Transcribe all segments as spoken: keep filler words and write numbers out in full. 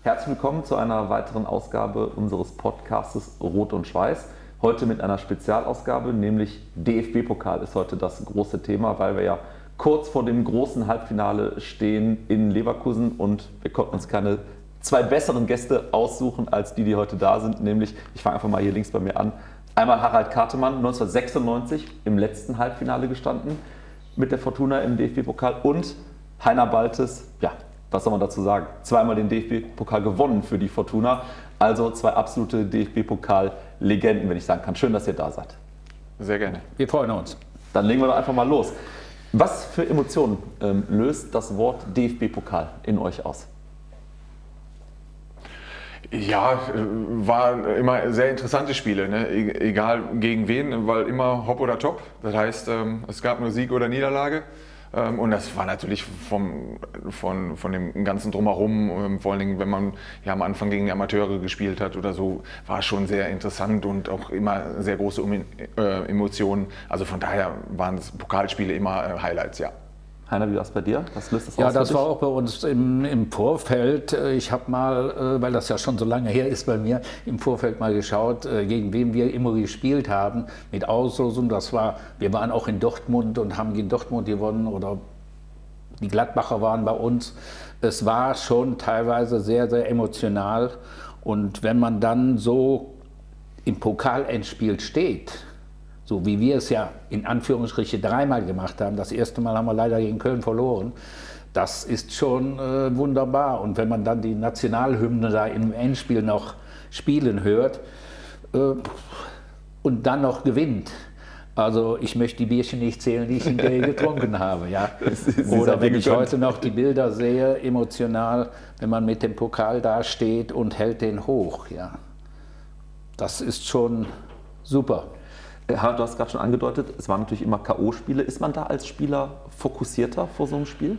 Herzlich willkommen zu einer weiteren Ausgabe unseres Podcastes Rot und Schweiß. Heute mit einer Spezialausgabe, nämlich D F B-Pokal ist heute das große Thema, weil wir ja kurz vor dem großen Halbfinale stehen in Leverkusen und wir konnten uns keine zwei besseren Gäste aussuchen als die, die heute da sind. Nämlich, ich fange einfach mal hier links bei mir an, einmal Harald Kartemann, neunzehnhundertsechsundneunzig im letzten Halbfinale gestanden mit der Fortuna im D F B-Pokal und Heiner Baltes, ja, was soll man dazu sagen? Zweimal den D F B-Pokal gewonnen für die Fortuna. Also zwei absolute D F B-Pokal-Legenden, wenn ich sagen kann. Schön, dass ihr da seid. Sehr gerne. Wir freuen uns. Dann legen wir doch einfach mal los. Was für Emotionen ähm, löst das Wort D F B-Pokal in euch aus? Ja, waren immer sehr interessante Spiele, ne? Egal gegen wen, weil immer hopp oder top. Das heißt, es gab nur Sieg oder Niederlage. Und das war natürlich vom, von, von dem ganzen Drumherum, vor allen Dingen, wenn man ja am Anfang gegen Amateure gespielt hat oder so, war schon sehr interessant und auch immer sehr große Emotionen. Also von daher waren Pokalspiele immer Highlights, ja. Heiner, wie war es bei dir? Was löst das aus? Ja, das war auch bei uns im, im Vorfeld. Ich habe mal, weil das ja schon so lange her ist bei mir, im Vorfeld mal geschaut, gegen wen wir immer gespielt haben mit Auslosung. Das war, wir waren auch in Dortmund und haben gegen Dortmund gewonnen oder die Gladbacher waren bei uns. Es war schon teilweise sehr, sehr emotional. Und wenn man dann so im Pokalendspiel steht, so wie wir es ja in Anführungsstrichen dreimal gemacht haben. Das erste Mal haben wir leider gegen Köln verloren. Das ist schon äh, wunderbar. Und wenn man dann die Nationalhymne da im Endspiel noch spielen hört äh, und dann noch gewinnt. Also ich möchte die Bierchen nicht zählen, die ich in der getrunken habe. Ja. Oder wenn ich heute noch die Bilder sehe, emotional, wenn man mit dem Pokal da steht und hält den hoch. Ja. Das ist schon super. Harald, du hast gerade schon angedeutet, es waren natürlich immer K O-Spiele. Ist man da als Spieler fokussierter vor so einem Spiel?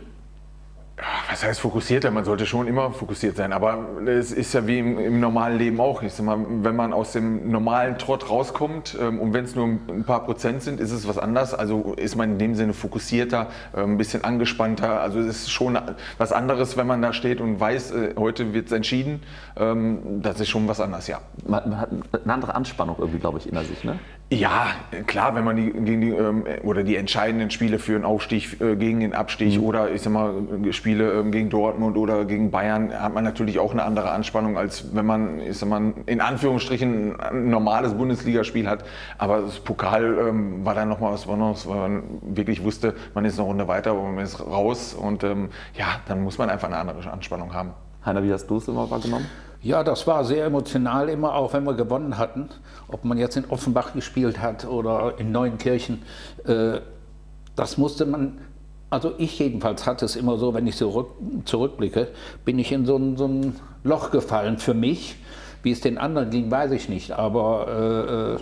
Was heißt fokussierter? Man sollte schon immer fokussiert sein, aber es ist ja wie im, im normalen Leben auch. Ich sag mal, wenn man aus dem normalen Trott rauskommt ähm, und wenn es nur ein paar Prozent sind, ist es was anderes. Also ist man in dem Sinne fokussierter, äh, ein bisschen angespannter. Also es ist schon was anderes, wenn man da steht und weiß, äh, heute wird es entschieden. Ähm, das ist schon was anderes, ja. Man, man hat eine andere Anspannung irgendwie, glaube ich, in sich, ne? Ja, klar, wenn man die, gegen die ähm, oder die entscheidenden Spiele für einen Aufstieg äh, gegen den Abstieg mhm. oder ich sag mal Spiele ähm, gegen Dortmund oder gegen Bayern, hat man natürlich auch eine andere Anspannung, als wenn man, ich sag mal, in Anführungsstrichen ein normales Bundesligaspiel hat. Aber das Pokal ähm, war dann nochmal was Besonderes, weil man wirklich wusste, man ist eine Runde weiter, aber man ist raus und ähm, ja, dann muss man einfach eine andere Anspannung haben. Heiner, wie hast du es immer wahrgenommen? Ja, das war sehr emotional immer, auch wenn wir gewonnen hatten. Ob man jetzt in Offenbach gespielt hat oder in Neuenkirchen, äh, das musste man, also ich jedenfalls hatte es immer so, wenn ich zurück, zurückblicke, bin ich in so ein, so ein Loch gefallen für mich. Wie es den anderen ging, weiß ich nicht, aber äh,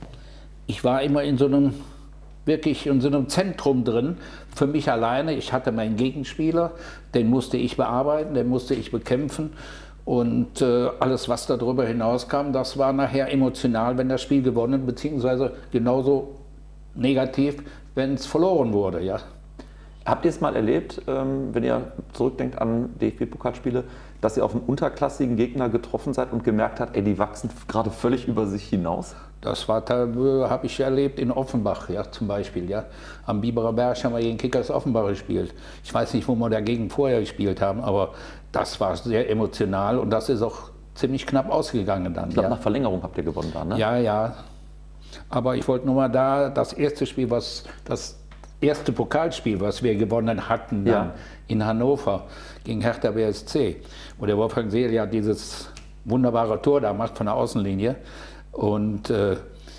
ich war immer in so einem, wirklich in so einem Zentrum drin, für mich alleine. Ich hatte meinen Gegenspieler, den musste ich bearbeiten, den musste ich bekämpfen. Und äh, alles, was darüber hinauskam, das war nachher emotional, wenn das Spiel gewonnen, beziehungsweise genauso negativ, wenn es verloren wurde. Ja. Habt ihr es mal erlebt, ähm, wenn ihr zurückdenkt an D F B-Pokalspiele, dass ihr auf einen unterklassigen Gegner getroffen seid und gemerkt habt, ey, die wachsen gerade völlig über sich hinaus? Das war, habe ich erlebt in Offenbach, ja, zum Beispiel. Ja. Am Biberer Berg haben wir gegen Kickers Offenbach gespielt. Ich weiß nicht, wo wir dagegen vorher gespielt haben, aber das war sehr emotional und das ist auch ziemlich knapp ausgegangen dann. Ich glaube, ja. Nach Verlängerung habt ihr gewonnen da, ne? Ja, ja. Aber ich wollte nur mal da, das erste Spiel, was, das erste Pokalspiel, was wir gewonnen hatten dann ja. in Hannover gegen Hertha B S C, wo der Wolfgang Seel ja dieses wunderbare Tor da macht von der Außenlinie. Und äh,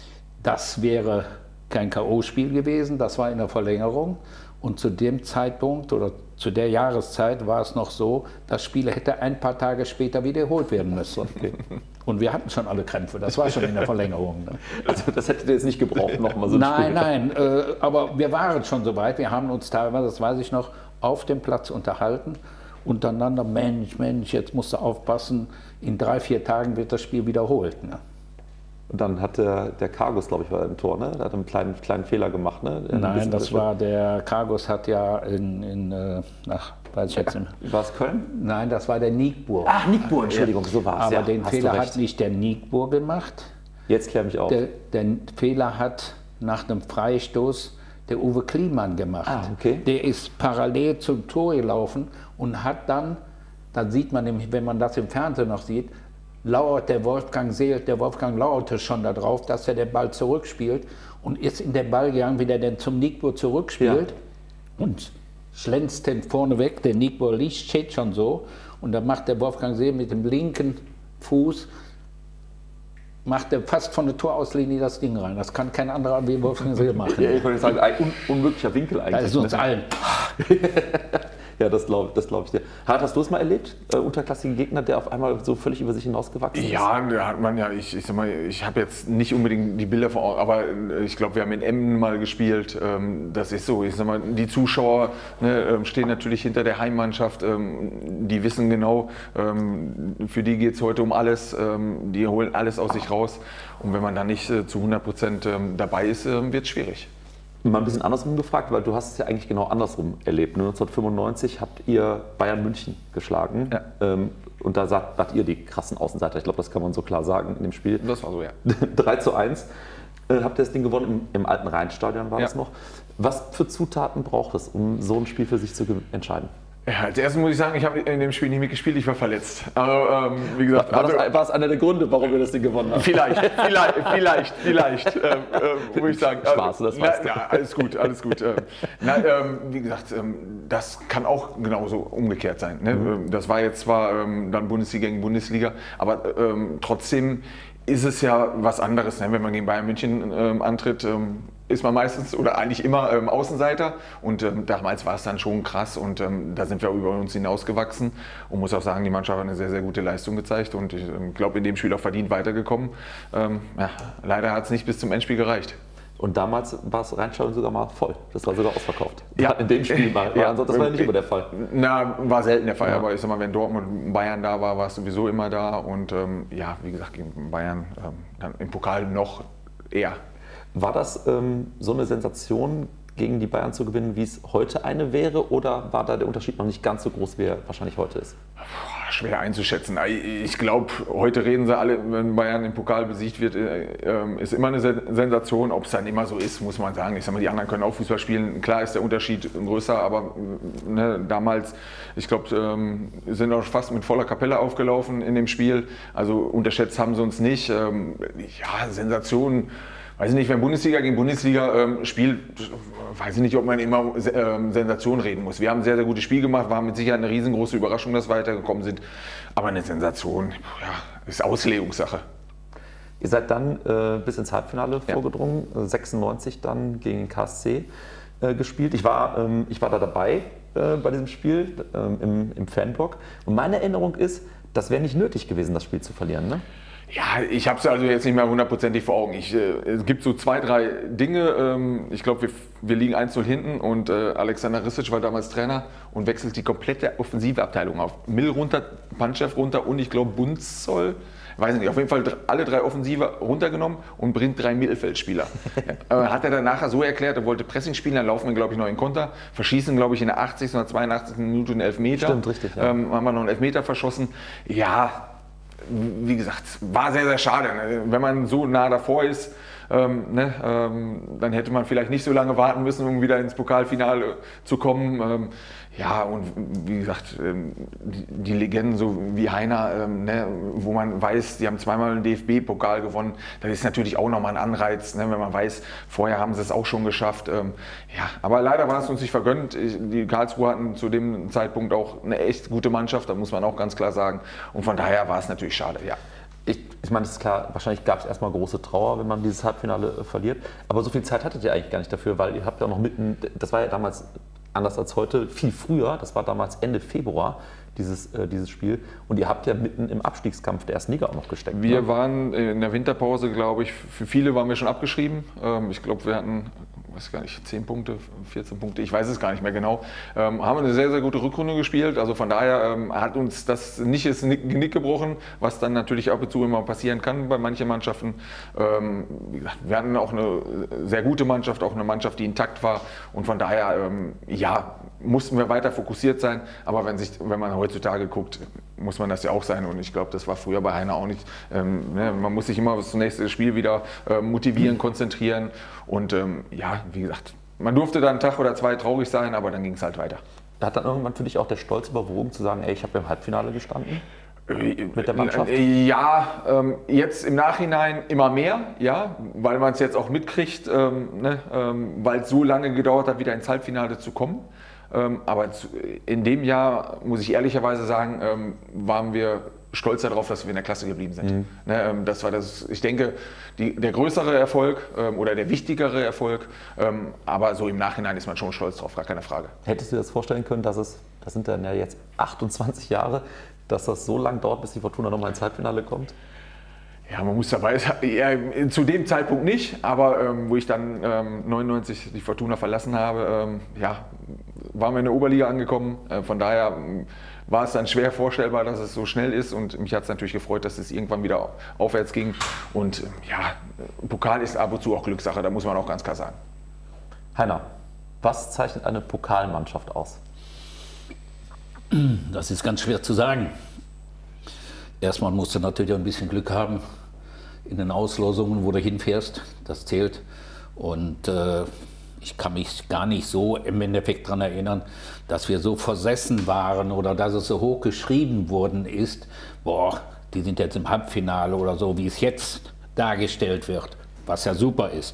das wäre kein K O-Spiel gewesen, das war in der Verlängerung. Und zu dem Zeitpunkt oder zu der Jahreszeit war es noch so, das Spiel hätte ein paar Tage später wiederholt werden müssen. Okay. Und wir hatten schon alle Krämpfe, das war schon in der Verlängerung. Ne? Also das hättet ihr jetzt nicht gebraucht, nochmal so ein Nein, Spiel. nein, äh, aber wir waren schon so weit, wir haben uns teilweise, das weiß ich noch, auf dem Platz unterhalten. Untereinander, Mensch, Mensch, jetzt musst du aufpassen, in drei, vier Tagen wird das Spiel wiederholt. Ne? Und dann hat der, der Kargus, glaube ich, war im Tor, ne? Der hat einen kleinen, kleinen Fehler gemacht, ne? Nein, das war der Kargus hat ja in, in, nach Weiß ich jetzt nicht mehr. War es Köln? Nein, das war der Nigbur. Ach, Nigbur, Entschuldigung, so war es. Aber ja, den Fehler hat nicht der Nigbur gemacht. Jetzt klär mich auf. Der, der Fehler hat nach einem Freistoß der Uwe Kliemann gemacht. Ah, okay. Der ist parallel zum Tor gelaufen und hat dann, dann sieht man, nämlich, wenn man das im Fernsehen noch sieht, lauert der Wolfgang Seelt, der Wolfgang lauerte schon darauf, dass er den Ball zurückspielt und ist in den Ball gegangen, wie der denn zum Nigbur zurückspielt ja. und schlänzt den vorne weg, der Nigbur liegt, steht schon so und dann macht der Wolfgang Seelt mit dem linken Fuß macht er fast von der Torauslinie das Ding rein. Das kann kein anderer wie Wolfgang Seelt machen. Ja, ich wollte sagen, ein un unmöglicher Winkel eigentlich. Das ist uns allen. Ja, das glaube das glaub ich dir. Hart, hast du es mal erlebt? Äh, unterklassigen Gegner, der auf einmal so völlig über sich hinausgewachsen ist? Ja, da hat man ja, ich, ich sag mal, ich habe jetzt nicht unbedingt die Bilder vor Augen, aber ich glaube, wir haben in Emmen mal gespielt. Ähm, das ist so, ich sag mal, die Zuschauer ne, stehen natürlich hinter der Heimmannschaft. Ähm, die wissen genau, ähm, für die geht es heute um alles. Ähm, die holen alles aus sich raus. Und wenn man da nicht äh, zu hundert Prozent ähm, dabei ist, äh, wird es schwierig. Mal ein bisschen andersrum gefragt, weil du hast es ja eigentlich genau andersrum erlebt. neunzehnhundertfünfundneunzig habt ihr Bayern München geschlagen ja. ähm, und da sagt, wart ihr die krassen Außenseiter. Ich glaube, das kann man so klar sagen in dem Spiel. Das war so, ja. drei zu eins äh, habt ihr das Ding gewonnen, im, im alten Rheinstadion war ja. das noch. Was für Zutaten braucht es, um so ein Spiel für sich zu entscheiden? Ja, als erstes muss ich sagen, ich habe in dem Spiel nicht mitgespielt, ich war verletzt. Aber ähm, wie gesagt, war, also, das, war das einer der Gründe, warum wir das Ding gewonnen haben? Vielleicht, vielleicht, vielleicht, vielleicht, ähm, ähm, muss ich sagen. Spaß, das weißt na, na, alles gut, alles gut. Ähm, na, ähm, wie gesagt, ähm, das kann auch genauso umgekehrt sein. Ne? Mhm. Das war jetzt zwar ähm, dann Bundesliga gegen Bundesliga, aber ähm, trotzdem ist es ja was anderes, ne? Wenn man gegen Bayern München ähm, antritt. Ähm, ist man meistens oder eigentlich immer ähm, Außenseiter und ähm, damals war es dann schon krass und ähm, da sind wir über uns hinausgewachsen und muss auch sagen, die Mannschaft hat eine sehr, sehr gute Leistung gezeigt und ich ähm, glaube in dem Spiel auch verdient weitergekommen. Ähm, ja, leider hat es nicht bis zum Endspiel gereicht. Und damals war das Rheinstadion sogar mal voll, das war sogar ausverkauft. Ja. In dem Spiel mal, ja. Das war ja nicht immer der Fall. Na, war selten der Fall, ja. aber ich sag mal, wenn Dortmund und Bayern da war, war es sowieso immer da und ähm, ja, wie gesagt, gegen Bayern ähm, dann im Pokal noch eher. War das ähm, so eine Sensation, gegen die Bayern zu gewinnen, wie es heute eine wäre? Oder war da der Unterschied noch nicht ganz so groß, wie er wahrscheinlich heute ist? Schwer einzuschätzen. Ich glaube, heute reden sie alle, wenn Bayern im Pokal besiegt wird, ist immer eine Sensation. Ob es dann immer so ist, muss man sagen. Ich sag mal, die anderen können auch Fußball spielen. Klar ist der Unterschied größer, aber ne, damals, ich glaube, sind auch fast mit voller Kapelle aufgelaufen in dem Spiel. Also unterschätzt haben sie uns nicht. Ja, Sensation. Weiß ich nicht, wenn Bundesliga gegen Bundesliga ähm, spielt, weiß ich nicht, ob man immer ähm, Sensation reden muss. Wir haben ein sehr, sehr gutes Spiel gemacht, war mit Sicherheit eine riesengroße Überraschung, dass wir weitergekommen sind. Aber eine Sensation, ja, ist Auslegungssache. Ihr seid dann äh, bis ins Halbfinale ja. vorgedrungen, sechsundneunzig dann gegen K S C äh, gespielt. Ich war, ähm, ich war da dabei äh, bei diesem Spiel ähm, im, im Fanblock und meine Erinnerung ist, das wäre nicht nötig gewesen, das Spiel zu verlieren, ne? Ja, ich habe es also jetzt nicht mehr hundertprozentig vor Augen. Ich, äh, es gibt so zwei, drei Dinge. Ähm, ich glaube, wir, wir liegen eins zu null hinten und äh, Alexander Risic war damals Trainer und wechselt die komplette offensive Abteilung auf. Mill runter, Panchev runter und ich glaube Bunzoll. Weiß nicht, auf jeden Fall alle drei Offensive runtergenommen und bringt drei Mittelfeldspieler. äh, hat er dann nachher so erklärt, er wollte Pressing spielen, dann laufen wir, glaube ich, noch in Konter, verschießen, glaube ich, in der achtzigsten oder zweiundachtzigsten Minute einen Elfmeter. Stimmt, richtig. Ja. Ähm, haben wir noch einen Elfmeter verschossen. Ja, wie gesagt, war sehr, sehr schade. Ne? Wenn man so nah davor ist, ähm, ne, ähm, dann hätte man vielleicht nicht so lange warten müssen, um wieder ins Pokalfinale zu kommen. Ähm, ja, und wie gesagt, ähm, die, die Legenden so wie Heiner, ähm, ne, wo man weiß, die haben zweimal einen D F B-Pokal gewonnen, das ist natürlich auch nochmal ein Anreiz, ne, wenn man weiß, vorher haben sie es auch schon geschafft. Ähm, ja, aber leider war es uns nicht vergönnt. Die Karlsruhe hatten zu dem Zeitpunkt auch eine echt gute Mannschaft, da muss man auch ganz klar sagen. Und von daher war es natürlich schade, ja. Ich, ich meine, das ist klar, wahrscheinlich gab es erstmal große Trauer, wenn man dieses Halbfinale äh, verliert. Aber so viel Zeit hattet ihr eigentlich gar nicht dafür, weil ihr habt ja noch mitten, das war ja damals anders als heute, viel früher, das war damals Ende Februar, dieses, äh, dieses Spiel. Und ihr habt ja mitten im Abstiegskampf der ersten Liga auch noch gesteckt. Wir ne? waren in der Winterpause, glaube ich, für viele waren wir schon abgeschrieben. Ähm, ich glaube, wir hatten, weiß gar nicht, zehn Punkte, vierzehn Punkte, ich weiß es gar nicht mehr genau, ähm, haben eine sehr, sehr gute Rückrunde gespielt. Also von daher ähm, hat uns das nicht das Genick gebrochen, was dann natürlich ab und zu immer passieren kann bei manchen Mannschaften. Ähm, wir hatten auch eine sehr gute Mannschaft, auch eine Mannschaft, die intakt war. Und von daher, ähm, ja, mussten wir weiter fokussiert sein. Aber wenn, sich, wenn man heutzutage guckt, muss man das ja auch sein. Und ich glaube, das war früher bei Heiner auch nicht. Ähm, ne? Man muss sich immer das nächste Spiel wieder äh, motivieren, konzentrieren. Und ähm, ja, wie gesagt, man durfte dann einen Tag oder zwei traurig sein, aber dann ging es halt weiter. Hat dann irgendwann für dich auch der Stolz überwogen, zu sagen, ey, ich habe im Halbfinale gestanden? Mit der Mannschaft? Ja, ähm, jetzt im Nachhinein immer mehr, ja, weil man es jetzt auch mitkriegt, ähm, ne, ähm, weil es so lange gedauert hat, wieder ins Halbfinale zu kommen. Ähm, aber zu, in dem Jahr, muss ich ehrlicherweise sagen, ähm, waren wir stolz darauf, dass wir in der Klasse geblieben sind. Mhm. Ne, ähm, das war das, ich denke, die, der größere Erfolg ähm, oder der wichtigere Erfolg. Ähm, aber so im Nachhinein ist man schon stolz drauf, gar keine Frage. Hättest du dir das vorstellen können, dass es, das sind dann ja jetzt achtundzwanzig Jahre, dass das so lange dauert, bis die Fortuna nochmal ins Halbfinale kommt? Ja, man muss dabei sein, ja, zu dem Zeitpunkt nicht, aber ähm, wo ich dann ähm, neunundneunzig die Fortuna verlassen habe, ähm, ja, waren wir in der Oberliga angekommen. Äh, von daher ähm, war es dann schwer vorstellbar, dass es so schnell ist, und mich hat es natürlich gefreut, dass es irgendwann wieder aufwärts ging. Und ähm, ja, Pokal ist ab und zu auch Glückssache, da muss man auch ganz klar sagen. Heiner, was zeichnet eine Pokalmannschaft aus? Das ist ganz schwer zu sagen. Erstmal musst du natürlich auch ein bisschen Glück haben in den Auslosungen, wo du hinfährst. Das zählt. Und äh, ich kann mich gar nicht so im Endeffekt daran erinnern, dass wir so versessen waren oder dass es so hoch geschrieben worden ist. Boah, die sind jetzt im Halbfinale oder so, wie es jetzt dargestellt wird, was ja super ist.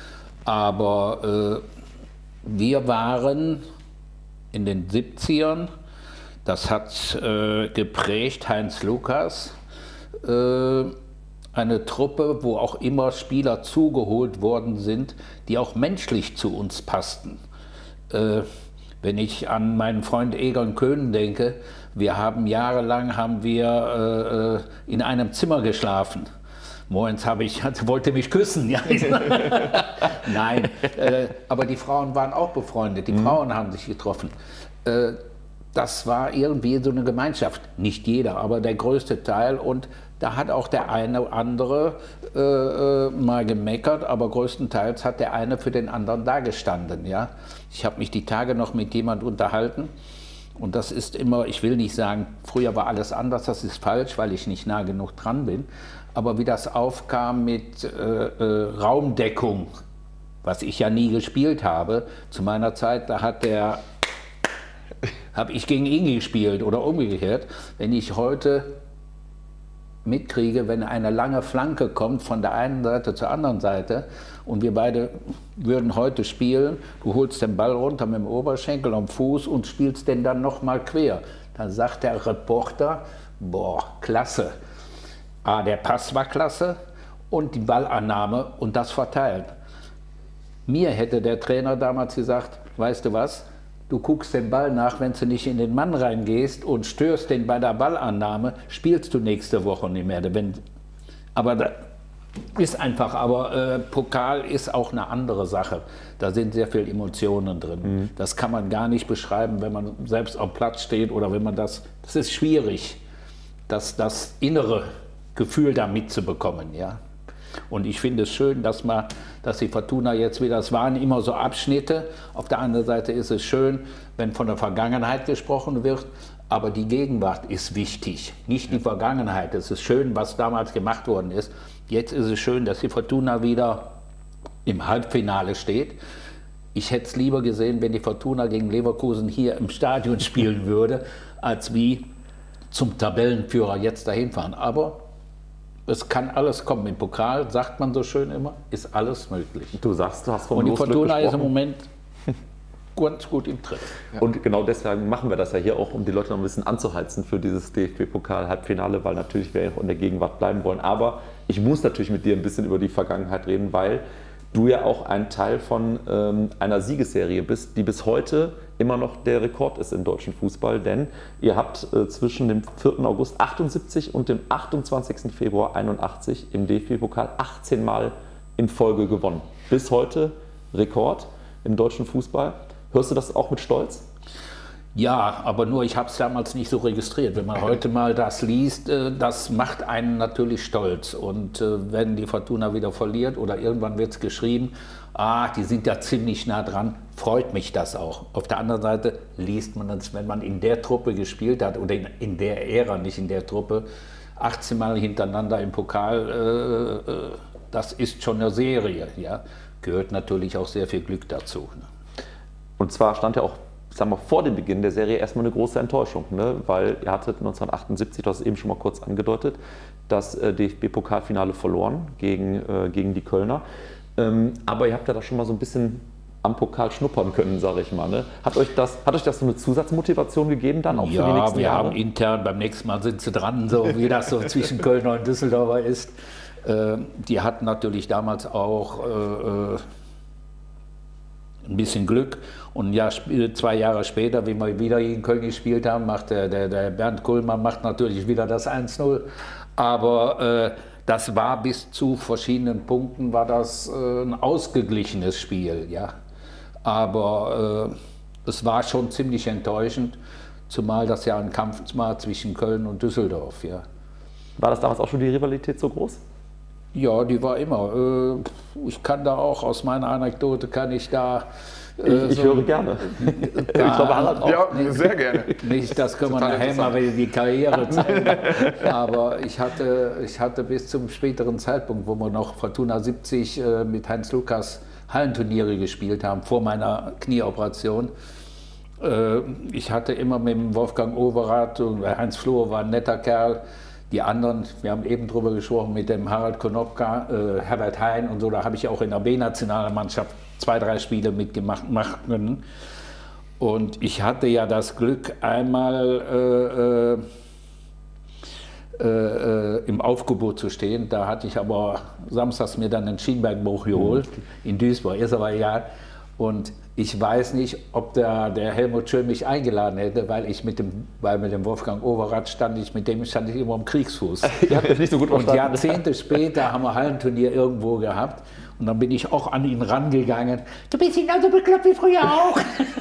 Aber äh, wir waren in den siebzigern, das hat äh, geprägt Heinz Lukas, äh, eine Truppe, wo auch immer Spieler zugeholt worden sind, die auch menschlich zu uns passten. Äh, wenn ich an meinen Freund Egon Köhn denke, wir haben jahrelang haben wir äh, in einem Zimmer geschlafen. Moins habe ich, wollte mich küssen. Ja. Nein, äh, aber die Frauen waren auch befreundet, die mhm. Frauen haben sich getroffen. Äh, Das war irgendwie so eine Gemeinschaft. Nicht jeder, aber der größte Teil. Und da hat auch der eine oder andere äh, mal gemeckert, aber größtenteils hat der eine für den anderen dagestanden. Ja? Ich habe mich die Tage noch mit jemandem unterhalten. Und das ist immer, ich will nicht sagen, früher war alles anders, das ist falsch, weil ich nicht nah genug dran bin. Aber wie das aufkam mit äh, äh, Raumdeckung, was ich ja nie gespielt habe, zu meiner Zeit, da hat der... habe ich gegen ihn gespielt oder umgekehrt. Wenn ich heute mitkriege, wenn eine lange Flanke kommt von der einen Seite zur anderen Seite und wir beide würden heute spielen, du holst den Ball runter mit dem Oberschenkel am Fuß und spielst den dann nochmal quer. Dann sagt der Reporter, boah, klasse. A, der Pass war klasse und die Ballannahme und das Verteilen. Mir hätte der Trainer damals gesagt, weißt du was? Du guckst den Ball nach, wenn du nicht in den Mann reingehst und störst den bei der Ballannahme, spielst du nächste Woche nicht mehr. Wenn, aber da ist einfach, aber äh, Pokal ist auch eine andere Sache. Da sind sehr viele Emotionen drin. Mhm. Das kann man gar nicht beschreiben, wenn man selbst am Platz steht oder wenn man das, das ist schwierig, das, das innere Gefühl da mitzubekommen, ja. Und ich finde es schön, dass, man, dass die Fortuna jetzt wieder, es waren immer so Abschnitte, auf der anderen Seite ist es schön, wenn von der Vergangenheit gesprochen wird, aber die Gegenwart ist wichtig, nicht die Vergangenheit. Es ist schön, was damals gemacht worden ist. Jetzt ist es schön, dass die Fortuna wieder im Halbfinale steht. Ich hätte es lieber gesehen, wenn die Fortuna gegen Leverkusen hier im Stadion spielen würde, als wie zum Tabellenführer jetzt dahin fahren. Aber es kann alles kommen. Im Pokal, sagt man so schön immer, ist alles möglich. Du sagst, du hast vom Und die Losglück Fortuna ist im gesprochen. Moment ganz gut im Tritt. Ja. Und genau deswegen machen wir das ja hier auch, um die Leute noch ein bisschen anzuheizen für dieses D F B-Pokal-Halbfinale, weil natürlich wir auch in der Gegenwart bleiben wollen. Aber ich muss natürlich mit dir ein bisschen über die Vergangenheit reden, weil du ja auch ein Teil von ähm, einer Siegesserie bist, die bis heute immer noch der Rekord ist im deutschen Fußball, denn ihr habt äh, zwischen dem vierten August achtundsiebzig und dem achtundzwanzigsten Februar einundachtzig im D F B-Pokal achtzehn Mal in Folge gewonnen. Bis heute Rekord. im deutschen Fußball. Hörst du das auch mit Stolz? Ja, aber nur ich habe es damals nicht so registriert. Wenn man heute mal das liest, das macht einen natürlich stolz. Und wenn die Fortuna wieder verliert oder irgendwann wird es geschrieben, ah, die sind ja ziemlich nah dran, freut mich das auch. Auf der anderen Seite liest man das, wenn man in der Truppe gespielt hat oder in, in der Ära, nicht in der Truppe, achtzehn Mal hintereinander im Pokal, äh, das ist schon eine Serie. Ja? Gehört natürlich auch sehr viel Glück dazu. Ne? Und zwar stand ja auch, sagen wir, vor dem Beginn der Serie erstmal eine große Enttäuschung, ne? Weil ihr hattet neunzehnhundertachtundsiebzig, du hast es eben schon mal kurz angedeutet, das äh, D F B-Pokalfinale verloren gegen, äh, gegen die Kölner. Ähm, aber ihr habt ja da schon mal so ein bisschen am Pokal schnuppern können, sage ich mal. Ne? Hat euch das, hat euch das so eine Zusatzmotivation gegeben dann auch ja, für die nächsten wir Jahre? Haben intern, beim nächsten Mal sind sie dran, so wie das so zwischen Kölner und Düsseldorfer ist. Äh, die hatten natürlich damals auch äh, ein bisschen Glück. Und ja, zwei Jahre später, wie wir wieder in Köln gespielt haben, macht der, der, der Bernd Kuhlmann macht natürlich wieder das eins null. Aber äh, das war bis zu verschiedenen Punkten war das äh, ein ausgeglichenes Spiel, ja. Aber äh, es war schon ziemlich enttäuschend, zumal das ja ein Kampf war zwischen Köln und Düsseldorf, ja. War das damals auch schon die Rivalität so groß? Ja, die war immer. Äh, ich kann da auch aus meiner Anekdote kann ich da. Äh, ich, ich so höre gerne. ich glaube, Harald auch. Ja, nicht, sehr gerne. Nicht, das können wir nachher mal, wenn die Karriere zeigen. Aber ich hatte, ich hatte bis zum späteren Zeitpunkt, wo wir noch Fortuna siebzig äh, mit Heinz Lukas Hallenturniere gespielt haben, vor meiner Knieoperation. Äh, ich hatte immer mit dem Wolfgang Overath und Heinz Flohr war ein netter Kerl. Die anderen, wir haben eben drüber gesprochen, mit dem Harald Konopka, äh, Herbert Hein und so, da habe ich auch in der B-Nationalmannschaft zwei, drei Spiele mitgemacht können. Und ich hatte ja das Glück, einmal äh, äh, äh, im Aufgebot zu stehen. Da hatte ich aber samstags mir dann einen Schienbeinbruch geholt, in Duisburg, ist aber egal. Und ich weiß nicht, ob der, der Helmut Schön mich eingeladen hätte, weil ich mit dem, weil mit dem Wolfgang Overath stand, ich, mit dem stand ich immer am Kriegsfuß. Ihr habt das nicht so gut verstanden. Und Jahrzehnte später haben wir Hallenturnier irgendwo gehabt und dann bin ich auch an ihn rangegangen. Du bist genauso bekloppt wie früher auch.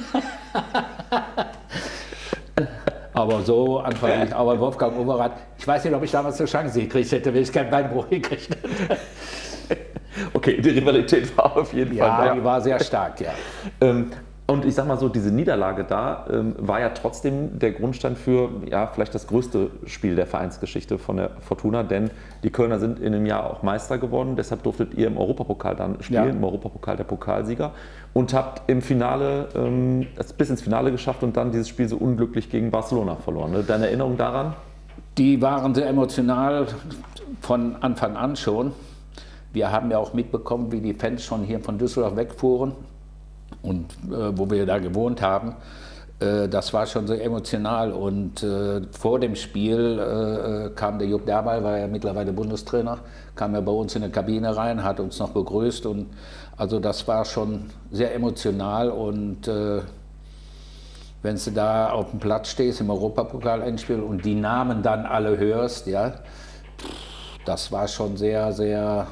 Aber so anfangs, aber Wolfgang Overath, ich weiß nicht, ob ich damals eine Chance gekriegt hätte, wenn ich keinen Beinbruch gekriegt hätte. Okay, die Rivalität war auf jeden ja, Fall da. Ja, die war sehr stark, ja. Ähm, und ich sag mal so, diese Niederlage da ähm, war ja trotzdem der Grundstein für ja, vielleicht das größte Spiel der Vereinsgeschichte von der Fortuna, denn die Kölner sind in dem Jahr auch Meister geworden, deshalb durftet ihr im Europapokal dann spielen, ja. Im Europapokal der Pokalsieger und habt im Finale, ähm, das bis ins Finale geschafft und dann dieses Spiel so unglücklich gegen Barcelona verloren. Ne? Deine Erinnerung daran? Die waren sehr emotional von Anfang an schon. Wir haben ja auch mitbekommen, wie die Fans schon hier von Düsseldorf wegfuhren und äh, wo wir da gewohnt haben. Äh, das war schon sehr emotional und äh, vor dem Spiel äh, kam der Jupp Dermal, war ja mittlerweile Bundestrainer, kam ja bei uns in der Kabine rein, hat uns noch begrüßt und also das war schon sehr emotional und äh, wenn du da auf dem Platz stehst im Europapokal-Endspiel und die Namen dann alle hörst, ja, das war schon sehr, sehr...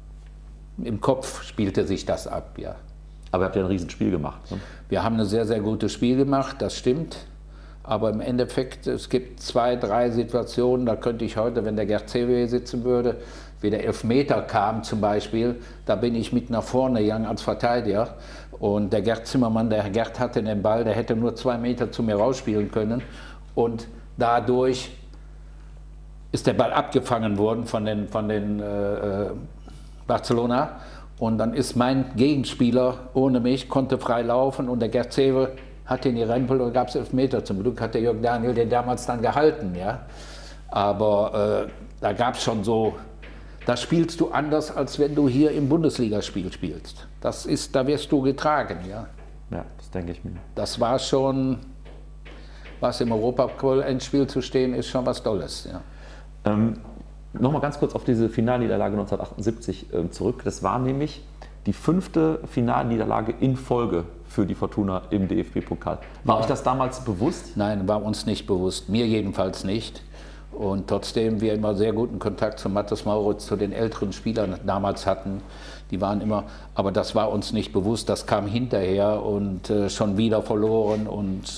Im Kopf spielte sich das ab, ja. Aber ihr habt ja ein Riesenspiel gemacht. Ne? Wir haben ein sehr, sehr gutes Spiel gemacht, das stimmt. Aber im Endeffekt, es gibt zwei, drei Situationen, da könnte ich heute, wenn der Gerd Zewe hier sitzen würde, wie der Elfmeter kam zum Beispiel, da bin ich mit nach vorne gegangen als Verteidiger. Und der Gerd Zimmermann, der Gerd hatte den Ball, der hätte nur zwei Meter zu mir rausspielen können. Und dadurch ist der Ball abgefangen worden von den, von den äh, Barcelona und dann ist mein Gegenspieler ohne mich, konnte frei laufen und der Gerd Zewe hat ihn gerempelt und gab es Elfmeter. Zum Glück hat der Jürgen Daniel den damals dann gehalten. Ja? Aber äh, da gab es schon so, da spielst du anders, als wenn du hier im Bundesligaspiel spielst. Das ist, da wirst du getragen. Ja, ja das denke ich mir. Das war schon, was im Europapokal-Endspiel zu stehen, ist schon was Tolles. Ja. Ähm, Nochmal ganz kurz auf diese Finalniederlage neunzehnhundertachtundsiebzig äh, zurück. Das war nämlich die fünfte Finalniederlage in Folge für die Fortuna im D F B-Pokal. War ja. euch das damals bewusst? Nein, war uns nicht bewusst. Mir jedenfalls nicht. Und trotzdem wir immer sehr guten Kontakt zu Mathis Mauritz, zu den älteren Spielern damals hatten. Die waren immer, aber das war uns nicht bewusst, das kam hinterher und äh, schon wieder verloren und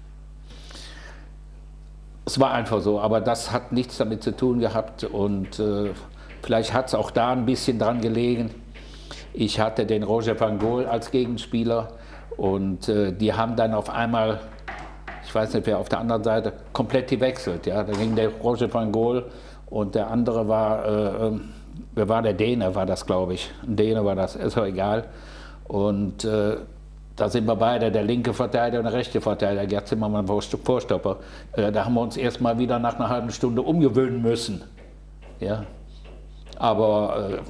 es war einfach so, aber das hat nichts damit zu tun gehabt und äh, vielleicht hat es auch da ein bisschen dran gelegen. Ich hatte den Roger van Gool als Gegenspieler und äh, die haben dann auf einmal, ich weiß nicht wer auf der anderen Seite, komplett gewechselt. Ja? Da ging der Roger van Gool und der andere war, äh, wer war der Däne, war das glaube ich. Ein Däne war das, ist auch egal. Und äh, da sind wir beide, der linke Verteidiger und der rechte Verteidiger, Gerd Zimmermann, Vorstopper. Äh, da haben wir uns erst mal wieder nach einer halben Stunde umgewöhnen müssen. Ja? Aber äh,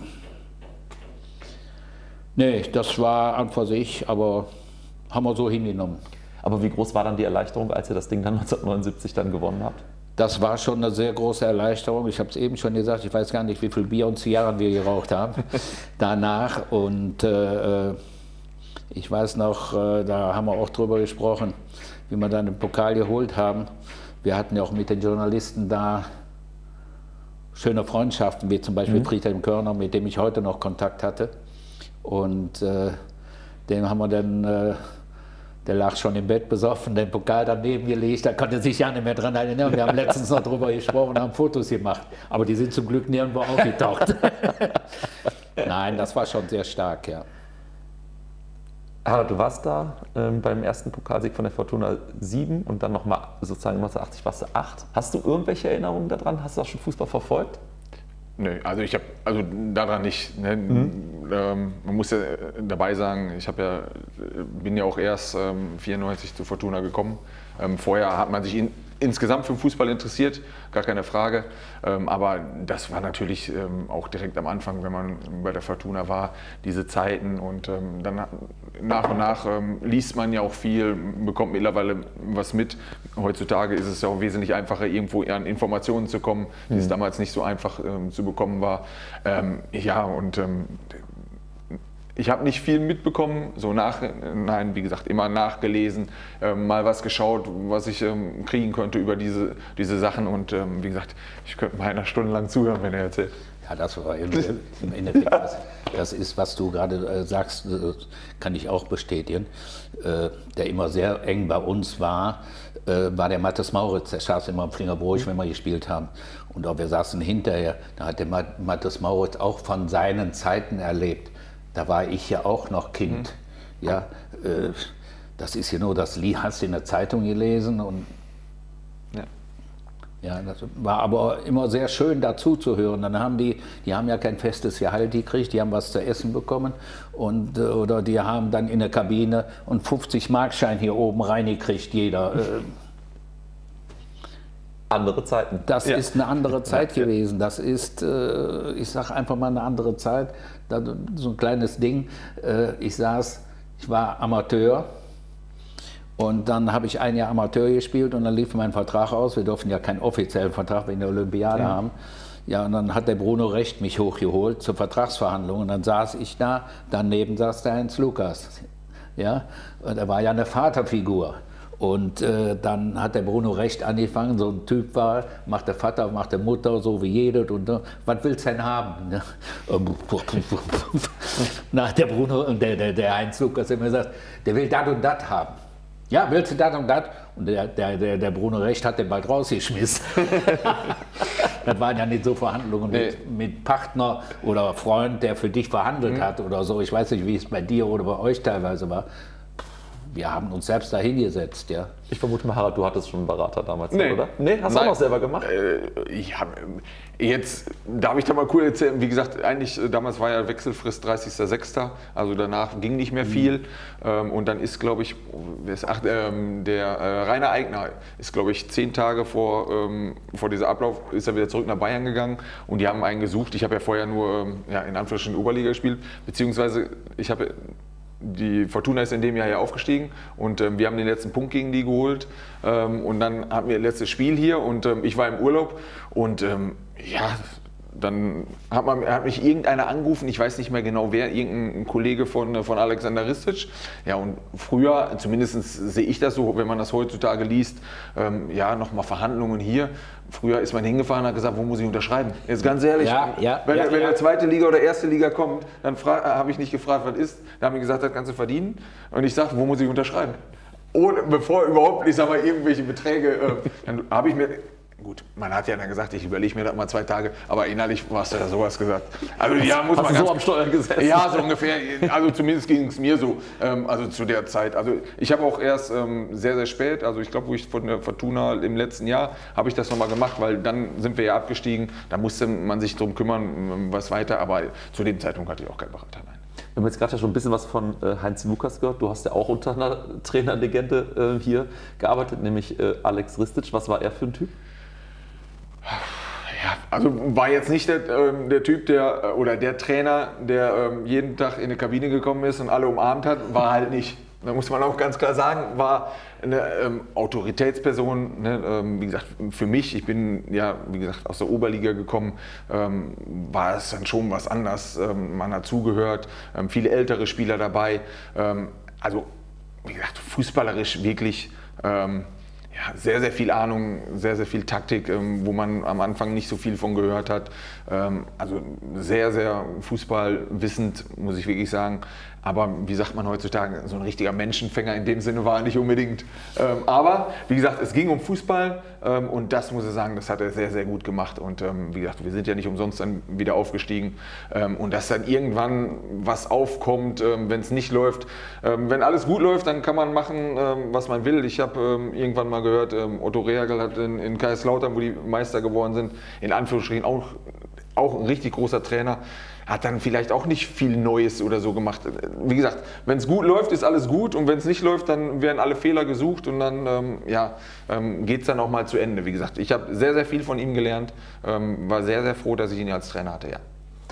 nee, das war an für sich, aber haben wir so hingenommen. Aber wie groß war dann die Erleichterung, als ihr das Ding dann neunzehnhundertneunundsiebzig dann gewonnen habt? Das war schon eine sehr große Erleichterung. Ich habe es eben schon gesagt, ich weiß gar nicht, wie viel Bier und Zigarren wir geraucht haben danach. Und äh, ich weiß noch, äh, da haben wir auch drüber gesprochen, wie wir dann den Pokal geholt haben. Wir hatten ja auch mit den Journalisten da schöne Freundschaften, wie zum Beispiel mhm. Friedhelm Körner, mit dem ich heute noch Kontakt hatte. Und äh, den haben wir dann, äh, der lag schon im Bett besoffen, den Pokal daneben gelegt, da konnte sich ja nicht mehr dran erinnern. Wir haben letztens noch drüber gesprochen, haben Fotos gemacht, aber die sind zum Glück nirgendwo aufgetaucht. Nein, das war schon sehr stark, ja. Harald, du warst da ähm, beim ersten Pokalsieg von der Fortuna sieben und dann nochmal sozusagen neunzehnhundertachtzig warst du acht. Hast du irgendwelche Erinnerungen daran? Hast du auch schon Fußball verfolgt? Nö, also ich habe also daran nicht. Ne? Mhm. Ähm, man muss ja dabei sagen, ich habe ja bin ja auch erst ähm, vierundneunzig zu Fortuna gekommen. Ähm, vorher hat man sich in, insgesamt für den Fußball interessiert, gar keine Frage. Ähm, aber das war natürlich ähm, auch direkt am Anfang, wenn man bei der Fortuna war, diese Zeiten und ähm, dann nach und nach ähm, liest man ja auch viel, bekommt mittlerweile was mit. Heutzutage ist es ja auch wesentlich einfacher, irgendwo an Informationen zu kommen, die mhm. es damals nicht so einfach ähm, zu bekommen war. Ähm, ja, und ähm, ich habe nicht viel mitbekommen, so nach, nein, wie gesagt, immer nachgelesen, ähm, mal was geschaut, was ich ähm, kriegen könnte über diese, diese Sachen und ähm, wie gesagt, ich könnte mal einer Stunde lang zuhören, wenn er erzählt. Ja, das war im, im Endeffekt, das, das ist, was du gerade äh, sagst, äh, kann ich auch bestätigen, äh, der immer sehr eng bei uns war, äh, war der Mathis Mauritz, der saß immer am Flingerbroich, mhm. wenn wir gespielt haben. Und auch wir saßen hinterher, da hat der Mathis Mauritz auch von seinen Zeiten erlebt. Da war ich ja auch noch Kind. Mhm. Ja, äh, das ist ja nur das Lied, hast du in der Zeitung gelesen. Und ja. Ja, das war aber immer sehr schön dazu zu hören. Dann haben die, die haben ja kein festes Gehalt gekriegt, die haben was zu essen bekommen. Und, oder die haben dann in der Kabine einen fünfzig Mark Schein hier oben reingekriegt, jeder. Äh, Andere Zeiten. Das ja. ist eine andere Zeit ja. gewesen. Das ist, äh, ich sage einfach mal eine andere Zeit. Da, so ein kleines Ding. Äh, ich saß, ich war Amateur und dann habe ich ein Jahr Amateur gespielt und dann lief mein Vertrag aus. Wir durften ja keinen offiziellen Vertrag wegen der Olympiade ja. haben. Ja, und dann hat der Bruno Recht mich hochgeholt zur Vertragsverhandlung und dann saß ich da. Daneben saß der Heinz Lukas. Ja, und er war ja eine Vaterfigur. Und äh, dann hat der Bruno Recht angefangen, so ein Typ war, macht der Vater, macht der Mutter, so wie jeder. Und uh, was willst du denn haben? Na, der Bruno und der, der, der Heinz Lukas hat mir gesagt, der will das und das haben. Ja, willst du das und das? Und der, der, der, der Bruno Recht hat den bald rausgeschmissen. Das waren ja nicht so Verhandlungen nee. mit, mit Partner oder Freund, der für dich verhandelt mhm. hat oder so. Ich weiß nicht, wie es bei dir oder bei euch teilweise war. Wir haben uns selbst da hingesetzt, ja. Ich vermute mal, Harald, du hattest schon einen Berater damals, nee. oder? Nee, hast du auch noch selber gemacht? Äh, ich hab, jetzt darf ich da mal cool erzählen. Wie gesagt, eigentlich damals war ja Wechselfrist dreißigster sechster Also danach ging nicht mehr viel. Mhm. Ähm, und dann ist, glaube ich, ach, ähm, der äh, Rainer Eigner ist, glaube ich, zehn Tage vor, ähm, vor dieser Ablauf ist er wieder zurück nach Bayern gegangen und die haben einen gesucht. Ich habe ja vorher nur ähm, ja, in Anführungsstrichen Oberliga gespielt, beziehungsweise ich habe die Fortuna ist in dem Jahr ja aufgestiegen und ähm, wir haben den letzten Punkt gegen die geholt ähm, und dann hatten wir das letzte Spiel hier und ähm, ich war im Urlaub und ähm, ja, dann hat, man, hat mich irgendeiner angerufen, ich weiß nicht mehr genau wer, irgendein Kollege von, von Alexander Ristic. Ja, und früher, zumindest sehe ich das so, wenn man das heutzutage liest, ähm, ja, nochmal Verhandlungen hier. Früher ist man hingefahren und hat gesagt, wo muss ich unterschreiben? Jetzt ganz ehrlich, ja, ja, wenn, ja, wenn ja. der zweite Liga oder erste Liga kommt, dann habe ich nicht gefragt, was ist. Dann haben die gesagt, das kannst du verdienen. Und ich sage, wo muss ich unterschreiben? Ohne, bevor überhaupt, ich sag mal, irgendwelche Beträge, äh, dann habe ich mir... Gut, man hat ja dann gesagt, ich überlege mir das mal zwei Tage, aber innerlich hast du ja sowas gesagt. Also ja, muss Hast man du ganz, so am Steuer gesessen? Ja, so ungefähr. Also zumindest ging es mir so, ähm, also zu der Zeit. Also ich habe auch erst ähm, sehr, sehr spät, also ich glaube, wo ich von der Fortuna im letzten Jahr, habe ich das nochmal gemacht, weil dann sind wir ja abgestiegen, da musste man sich drum kümmern, was weiter, aber zu dem Zeitpunkt hatte ich auch keinen Berater, nein. Wir haben jetzt gerade ja schon ein bisschen was von äh, Heinz Lukas gehört. Du hast ja auch unter einer Trainerlegende äh, hier gearbeitet, nämlich äh, Alex Ristic. Was war er für ein Typ? Ja, also war jetzt nicht der, ähm, der Typ, der oder der Trainer, der ähm, jeden Tag in eine Kabine gekommen ist und alle umarmt hat, war halt nicht. Da muss man auch ganz klar sagen, war eine ähm, Autoritätsperson. Ne, ähm, wie gesagt, für mich, ich bin ja, wie gesagt, aus der Oberliga gekommen, ähm, war es dann schon was anderes. Ähm, man hat zugehört, ähm, viele ältere Spieler dabei. Ähm, also, wie gesagt, fußballerisch wirklich. Ähm, Ja, sehr, sehr viel Ahnung, sehr, sehr viel Taktik, ähm, wo man am Anfang nicht so viel von gehört hat. Ähm, also sehr, sehr fußballwissend, muss ich wirklich sagen. Aber wie sagt man heutzutage, so ein richtiger Menschenfänger in dem Sinne war er nicht unbedingt. Ähm, aber wie gesagt, es ging um Fußball ähm, und das muss ich sagen, das hat er sehr, sehr gut gemacht. Und ähm, wie gesagt, wir sind ja nicht umsonst dann wieder aufgestiegen. Ähm, und dass dann irgendwann was aufkommt, ähm, wenn es nicht läuft. Ähm, wenn alles gut läuft, dann kann man machen, ähm, was man will. Ich habe ähm, irgendwann mal gehört, ähm, Otto Rehagel hat in, in Kaiserslautern, wo die Meister geworden sind, in Anführungsstrichen auch, auch ein richtig großer Trainer, hat dann vielleicht auch nicht viel Neues oder so gemacht. Wie gesagt, wenn es gut läuft, ist alles gut und wenn es nicht läuft, dann werden alle Fehler gesucht und dann ähm, ja, ähm, geht es dann auch mal zu Ende. Wie gesagt, ich habe sehr, sehr viel von ihm gelernt, ähm, war sehr, sehr froh, dass ich ihn als Trainer hatte, ja.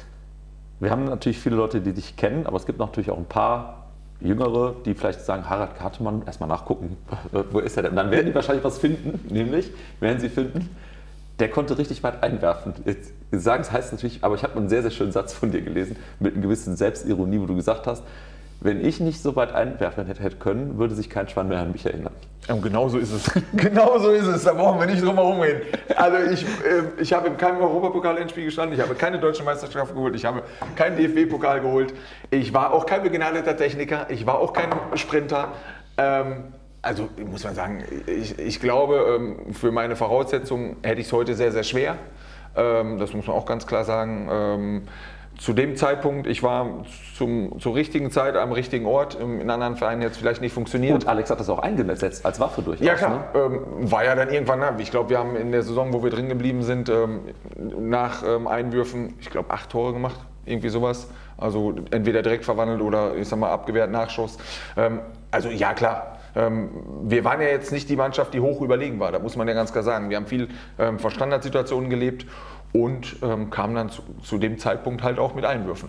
Wir haben natürlich viele Leute, die dich kennen, aber es gibt natürlich auch ein paar Jüngere, die vielleicht sagen, Harald Kartemann, erstmal nachgucken, wo ist er denn? Und dann werden die wahrscheinlich was finden, nämlich, werden sie finden, der konnte richtig weit einwerfen. Jetzt sagen, es heißt natürlich, aber ich habe einen sehr, sehr schönen Satz von dir gelesen, mit einer gewissen Selbstironie, wo du gesagt hast, wenn ich nicht so weit einwerfen hätte, hätte können, würde sich kein Schwein mehr an mich erinnern. Und genau so ist es. Genau so ist es. Da brauchen wir nicht drum herum reden. Also ich, äh, ich habe in keinem Europapokal-Endspiel gestanden. Ich habe keine deutsche Meisterschaft geholt. Ich habe keinen D F B-Pokal geholt. Ich war auch kein begnadeter Techniker. Ich war auch kein Sprinter. Ähm, also muss man sagen, ich, ich glaube, ähm, für meine Voraussetzungen hätte ich es heute sehr, sehr schwer. Ähm, das muss man auch ganz klar sagen. Ähm, Zu dem Zeitpunkt, ich war zum, zur richtigen Zeit am richtigen Ort, in anderen Vereinen jetzt vielleicht nicht funktioniert. Und Alex hat das auch eingesetzt als Waffe durchaus. Ja klar, ne? ähm, war ja dann irgendwann, ich glaube, wir haben in der Saison, wo wir drin geblieben sind, ähm, nach ähm, Einwürfen, ich glaube, acht Tore gemacht, irgendwie sowas. Also entweder direkt verwandelt oder, ich sag mal, abgewehrt Nachschuss. Ähm, also ja klar. Ähm, wir waren ja jetzt nicht die Mannschaft, die hoch überlegen war, da muss man ja ganz klar sagen. Wir haben viel ähm, von Standardsituationen gelebt und ähm, kamen dann zu, zu dem Zeitpunkt halt auch mit Einwürfen.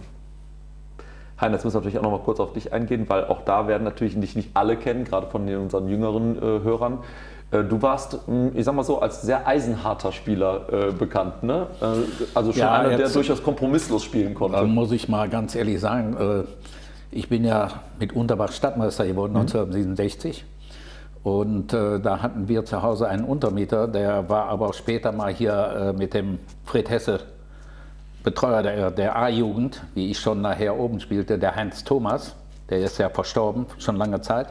Hein, jetzt müssen wir natürlich auch noch mal kurz auf dich eingehen, weil auch da werden natürlich dich nicht alle kennen, gerade von den, unseren jüngeren äh, Hörern. Äh, du warst, ich sag mal so, als sehr eisenharter Spieler äh, bekannt, ne? Äh, also schon ja, einer, der jetzt, durchaus kompromisslos spielen konnte. Da muss ich mal ganz ehrlich sagen, äh, ich bin ja mit Unterbach Stadtmeister geworden, mhm. neunzehnhundertsiebenundsechzig. Und äh, da hatten wir zu Hause einen Untermieter, der war aber später mal hier äh, mit dem Fred Hesse Betreuer der, der A-Jugend, wie ich schon nachher oben spielte, der Heinz Thomas, der ist ja verstorben, schon lange Zeit.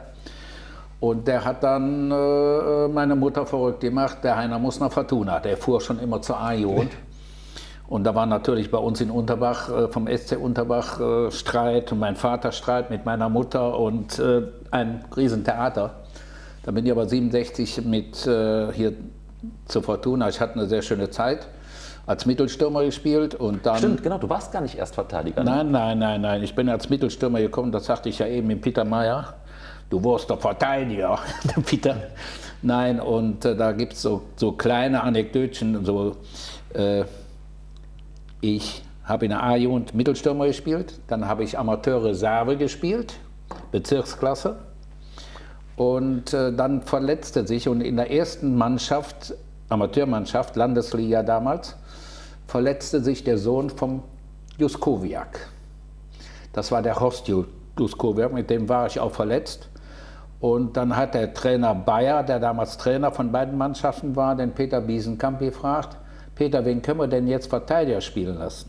Und der hat dann äh, meine Mutter verrückt gemacht, der Heiner muss nach Fortuna, der fuhr schon immer zur A-Jugend. Und da war natürlich bei uns in Unterbach, äh, vom S C Unterbach, äh, Streit und mein Vater Streit mit meiner Mutter und äh, ein Riesentheater. Da bin ich aber siebenundsechzig mit äh, hier zur Fortuna. Ich hatte eine sehr schöne Zeit, als Mittelstürmer gespielt und dann... Stimmt, genau, du warst gar nicht erst Verteidiger. Ne? Nein, nein, nein, nein, ich bin als Mittelstürmer gekommen, das sagte ich ja eben mit Peter Meyer. Du warst der Verteidiger, der Peter. Nein, und äh, da gibt es so, so kleine Anekdötchen. So, äh, ich habe in der A-Jugend Mittelstürmer gespielt, dann habe ich Amateurreserve gespielt, Bezirksklasse. Und äh, dann verletzte sich und in der ersten Mannschaft, Amateurmannschaft, Landesliga damals, verletzte sich der Sohn vom Juskowiak. Das war der Horst Juskowiak, mit dem war ich auch verletzt. Und dann hat der Trainer Bayer, der damals Trainer von beiden Mannschaften war, den Peter Biesenkamp gefragt, Peter, wen können wir denn jetzt Verteidiger spielen lassen?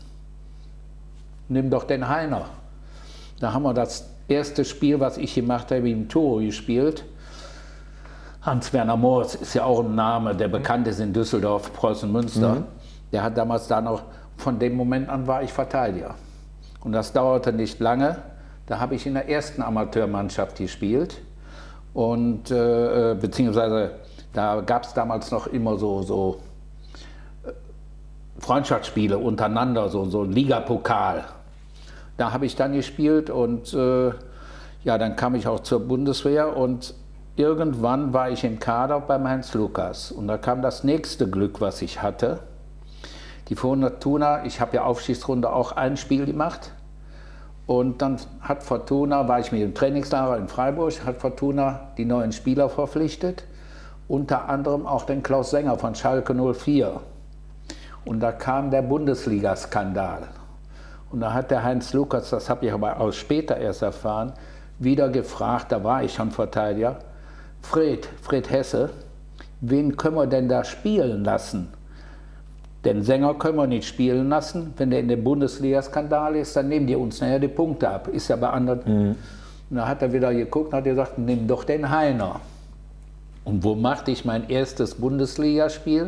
Nimm doch den Heiner. Da haben wir das erste Spiel, was ich gemacht habe, im Toro gespielt. Hans-Werner Moors ist ja auch ein Name, der bekannt ist in Düsseldorf, Preußen-Münster. Mhm. Der hat damals da noch, von dem Moment an war ich Verteidiger. Und das dauerte nicht lange. Da habe ich in der ersten Amateurmannschaft gespielt. Und äh, beziehungsweise da gab es damals noch immer so, so äh, Freundschaftsspiele untereinander, so, so ein Ligapokal. Da habe ich dann gespielt und äh, ja, dann kam ich auch zur Bundeswehr und irgendwann war ich im Kader beim Heinz Lukas. Und da kam das nächste Glück, was ich hatte. Die Fortuna, ich habe ja Aufstiegsrunde auch ein Spiel gemacht. Und dann hat Fortuna, war ich mit dem Trainingslager in Freiburg, hat Fortuna die neuen Spieler verpflichtet. Unter anderem auch den Klaus Sänger von Schalke null vier. Und da kam der Bundesliga-Skandal. Und da hat der Heinz Lukas, das habe ich aber auch später erst erfahren, wieder gefragt, da war ich schon Verteidiger, Fred, Fred Hesse, wen können wir denn da spielen lassen? Den Sänger können wir nicht spielen lassen. Wenn der in der Bundesliga-Skandal ist, dann nehmen die uns nachher die Punkte ab. Ist ja bei anderen. Mhm. Und da hat er wieder geguckt und hat gesagt, nimm doch den Heiner. Und wo machte ich mein erstes Bundesligaspiel?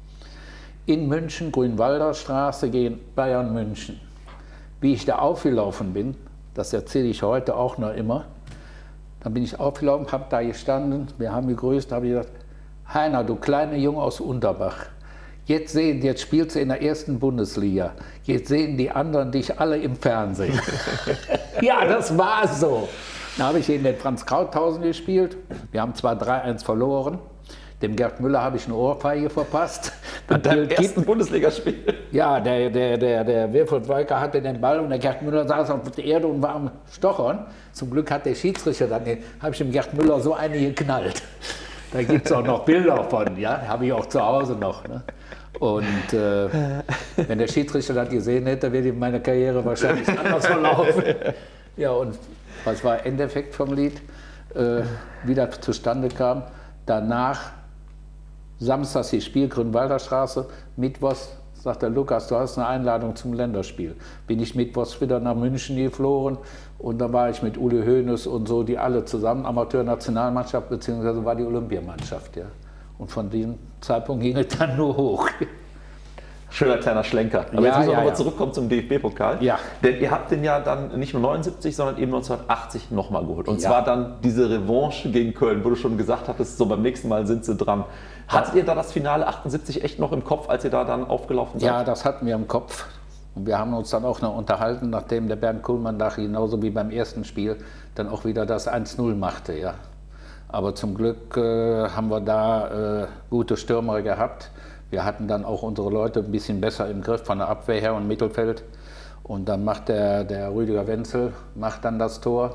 In München, Grünwalder Straße gegen Bayern München. Wie ich da aufgelaufen bin, das erzähle ich heute auch noch immer. Dann bin ich aufgelaufen, habe da gestanden, wir haben gegrüßt, habe ich gesagt, Heiner, du kleiner Junge aus Unterbach. Jetzt sehen, jetzt spielst du in der ersten Bundesliga. Jetzt sehen die anderen dich alle im Fernsehen. Ja, das war so. Dann habe ich in den Franz Krauthausen gespielt. Wir haben zwar drei eins verloren. Dem Gerd Müller habe ich eine Ohrfeige verpasst. An deinem ersten Bundesligaspiel? Ja, der, der, der, der Wilfried Wolker hatte den Ball und der Gerd Müller saß auf der Erde und war am Stochern. Zum Glück hat der Schiedsrichter dann, habe ich dem Gerd Müller so eine geknallt. Da gibt es auch noch Bilder von, ja, habe ich auch zu Hause noch. Ne? Und äh, wenn der Schiedsrichter das gesehen hätte, wäre meine Karriere wahrscheinlich anders verlaufen. Ja, und was war Endeffekt vom Lied? Äh, wie das zustande kam, danach samstags die Spiel Grünwalder Straße, mittwochs sagt der Lukas, du hast eine Einladung zum Länderspiel. Bin ich mittwochs wieder nach München geflogen und da war ich mit Uli Hoeneß und so, die alle zusammen, Amateur-Nationalmannschaft, beziehungsweise war die Olympiamannschaft. Ja. Und von diesem Zeitpunkt ging es dann nur hoch. Schöner kleiner Schlenker. Aber ja, jetzt müssen wir ja, nochmal ja. zurückkommen zum D F B-Pokal. Ja. Denn ihr habt den ja dann nicht nur neunundsiebzig, sondern eben neunzehnhundertachtzig nochmal geholt. Und Ja. zwar dann diese Revanche gegen Köln, wo du schon gesagt hattest, so beim nächsten Mal sind sie dran. Hattet ihr da das Finale achtundsiebzig echt noch im Kopf, als ihr da dann aufgelaufen seid? Ja, das hatten wir im Kopf. Und wir haben uns dann auch noch unterhalten, nachdem der Bernd Kuhlmann da genauso wie beim ersten Spiel dann auch wieder das eins null machte. Ja. Aber zum Glück äh, haben wir da äh, gute Stürmer gehabt. Wir hatten dann auch unsere Leute ein bisschen besser im Griff von der Abwehr her und Mittelfeld. Und dann macht der, der Rüdiger Wenzel macht dann das Tor.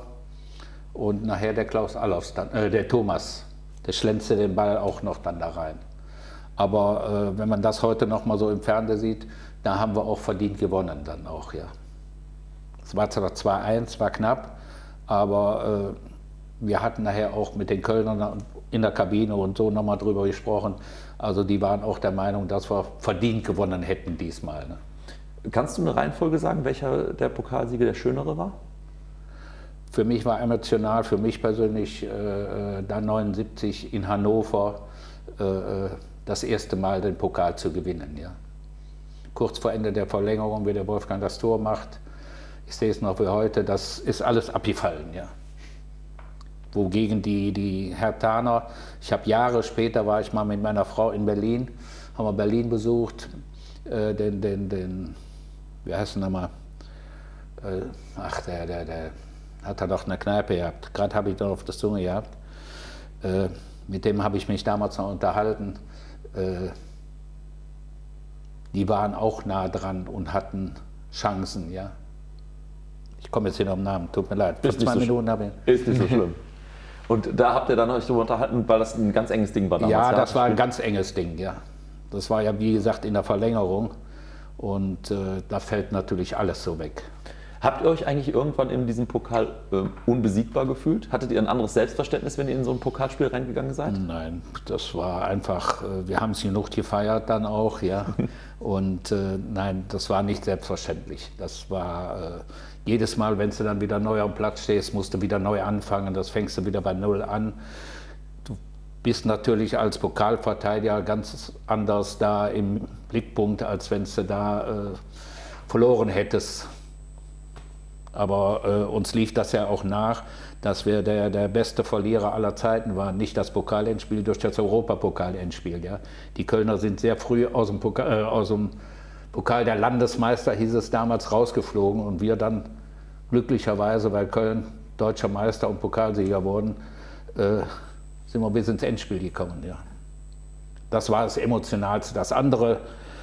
Und nachher der Klaus Allofs, dann, äh, der Thomas, der schlänzte den Ball auch noch dann da rein. Aber äh, wenn man das heute noch mal so im Fernsehen sieht, da haben wir auch verdient gewonnen dann auch, ja. Es war zwar zwei eins, war knapp, aber äh, wir hatten nachher auch mit den Kölnern in der Kabine und so nochmal drüber gesprochen. Also die waren auch der Meinung, dass wir verdient gewonnen hätten diesmal. Ne? Kannst du eine Reihenfolge sagen, welcher der Pokalsieger der schönere war? Für mich war emotional, für mich persönlich äh, dann neunundsiebzig in Hannover äh, das erste Mal den Pokal zu gewinnen. Ja. Kurz vor Ende der Verlängerung, wie der Wolfgang das Tor macht, ich sehe es noch wie heute, das ist alles abgefallen. Ja. Wogegen die, die Herthaner, ich habe Jahre später, war ich mal mit meiner Frau in Berlin, haben wir Berlin besucht, äh, den, den, den, wie heißt der nochmal, äh, ach, der, der, der hat er doch eine Kneipe gehabt, gerade habe ich noch auf der Zunge gehabt, äh, mit dem habe ich mich damals noch unterhalten, äh, die waren auch nah dran und hatten Chancen, ja. Ich komme jetzt hier noch am Namen, tut mir leid. Ist nicht, so Minuten habe ich. Ist nicht so schlimm. Und da habt ihr dann euch darüber unterhalten, weil das ein ganz enges Ding war damals. Ja, das war ein ganz enges Ding, ja. Das war ja, wie gesagt, in der Verlängerung. Und äh, da fällt natürlich alles so weg. Habt ihr euch eigentlich irgendwann in diesem Pokal äh, unbesiegbar gefühlt? Hattet ihr ein anderes Selbstverständnis, wenn ihr in so ein Pokalspiel reingegangen seid? Nein, das war einfach, äh, wir haben es genug gefeiert dann auch, ja. Und äh, nein, das war nicht selbstverständlich. Das war äh, jedes Mal, wenn du dann wieder neu am Platz stehst, musst du wieder neu anfangen. Das fängst du wieder bei Null an. Du bist natürlich als Pokalverteidiger ganz anders da im Blickpunkt, als wenn du da äh, verloren hättest. Aber äh, uns lief das ja auch nach, dass wir der, der beste Verlierer aller Zeiten waren. Nicht das Pokalendspiel, durch das Europapokalendspiel. Ja. Die Kölner sind sehr früh aus dem, Pokal, äh, aus dem Pokal der Landesmeister, hieß es damals, rausgeflogen. Und wir dann glücklicherweise, weil Köln deutscher Meister und Pokalsieger wurden, äh, sind wir bis ins Endspiel gekommen. Ja. Das war das Emotionalste. Das andere,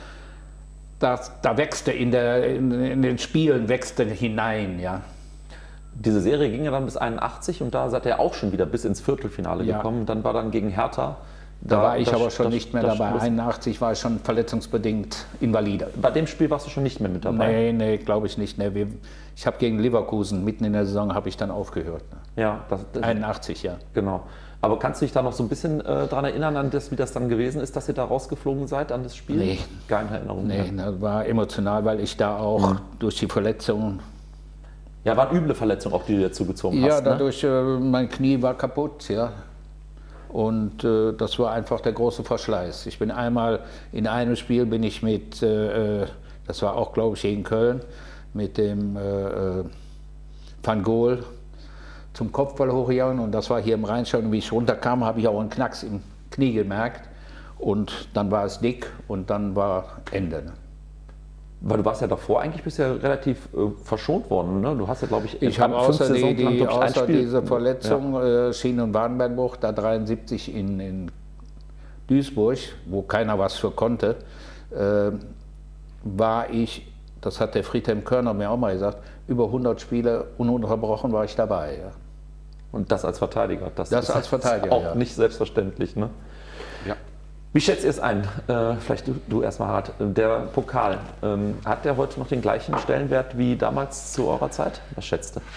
Das, da wächst er in, der, in, in den Spielen wächst er hinein, ja. Diese Serie ging ja dann bis einundachtzig und da seid ihr auch schon wieder bis ins Viertelfinale ja. gekommen. Dann war dann gegen Hertha. Da, da war ich das, aber schon das, nicht mehr dabei. einundachtzig war ich schon verletzungsbedingt invalide. Bei dem Spiel warst du schon nicht mehr mit dabei? Nee, nee, glaube ich nicht. Nee, wir, ich habe gegen Leverkusen, mitten in der Saison, habe ich dann aufgehört. Ne. Ja, das, das, einundachtzig, ja. Genau. Aber kannst du dich da noch so ein bisschen äh, daran erinnern, an das, wie das dann gewesen ist, dass ihr da rausgeflogen seid, an das Spiel? Nee. Keine Erinnerung Nee, mehr. Das war emotional, weil ich da auch mhm. durch die Verletzung... Ja, war eine üble Verletzung auch, die du dazu gezogen ja, hast, Ja, dadurch, ne? äh, mein Knie war kaputt, ja. Und äh, das war einfach der große Verschleiß. Ich bin einmal, in einem Spiel bin ich mit, äh, das war auch, glaube ich, gegen Köln, mit dem äh, Van Gool zum Kopfball hochgegangen und das war hier im Rheinstadion. Und wie ich runterkam, habe ich auch einen Knacks im Knie gemerkt und dann war es dick und dann war Ende. Ne? Weil du warst ja davor eigentlich bisher relativ äh, verschont worden. Ne? Du hast ja, glaube ich, ich habe außer, die, die, lang, außer diese Verletzung, ja. äh, Schien- und Wadenbeinbruch, da dreiundsiebzig in, in Duisburg, wo keiner was für konnte, äh, war ich, das hat der Friedhelm Körner mir auch mal gesagt, über hundert Spiele ununterbrochen war ich dabei. Ja. Und das als Verteidiger. Das, das ist als Verteidiger, auch ja. nicht selbstverständlich. Ne? Ja. Wie schätzt ihr es ein? Äh, vielleicht du, du erstmal, Harald. Der Pokal, ähm, hat der heute noch den gleichen Stellenwert wie damals zu eurer Zeit? Was schätzt du?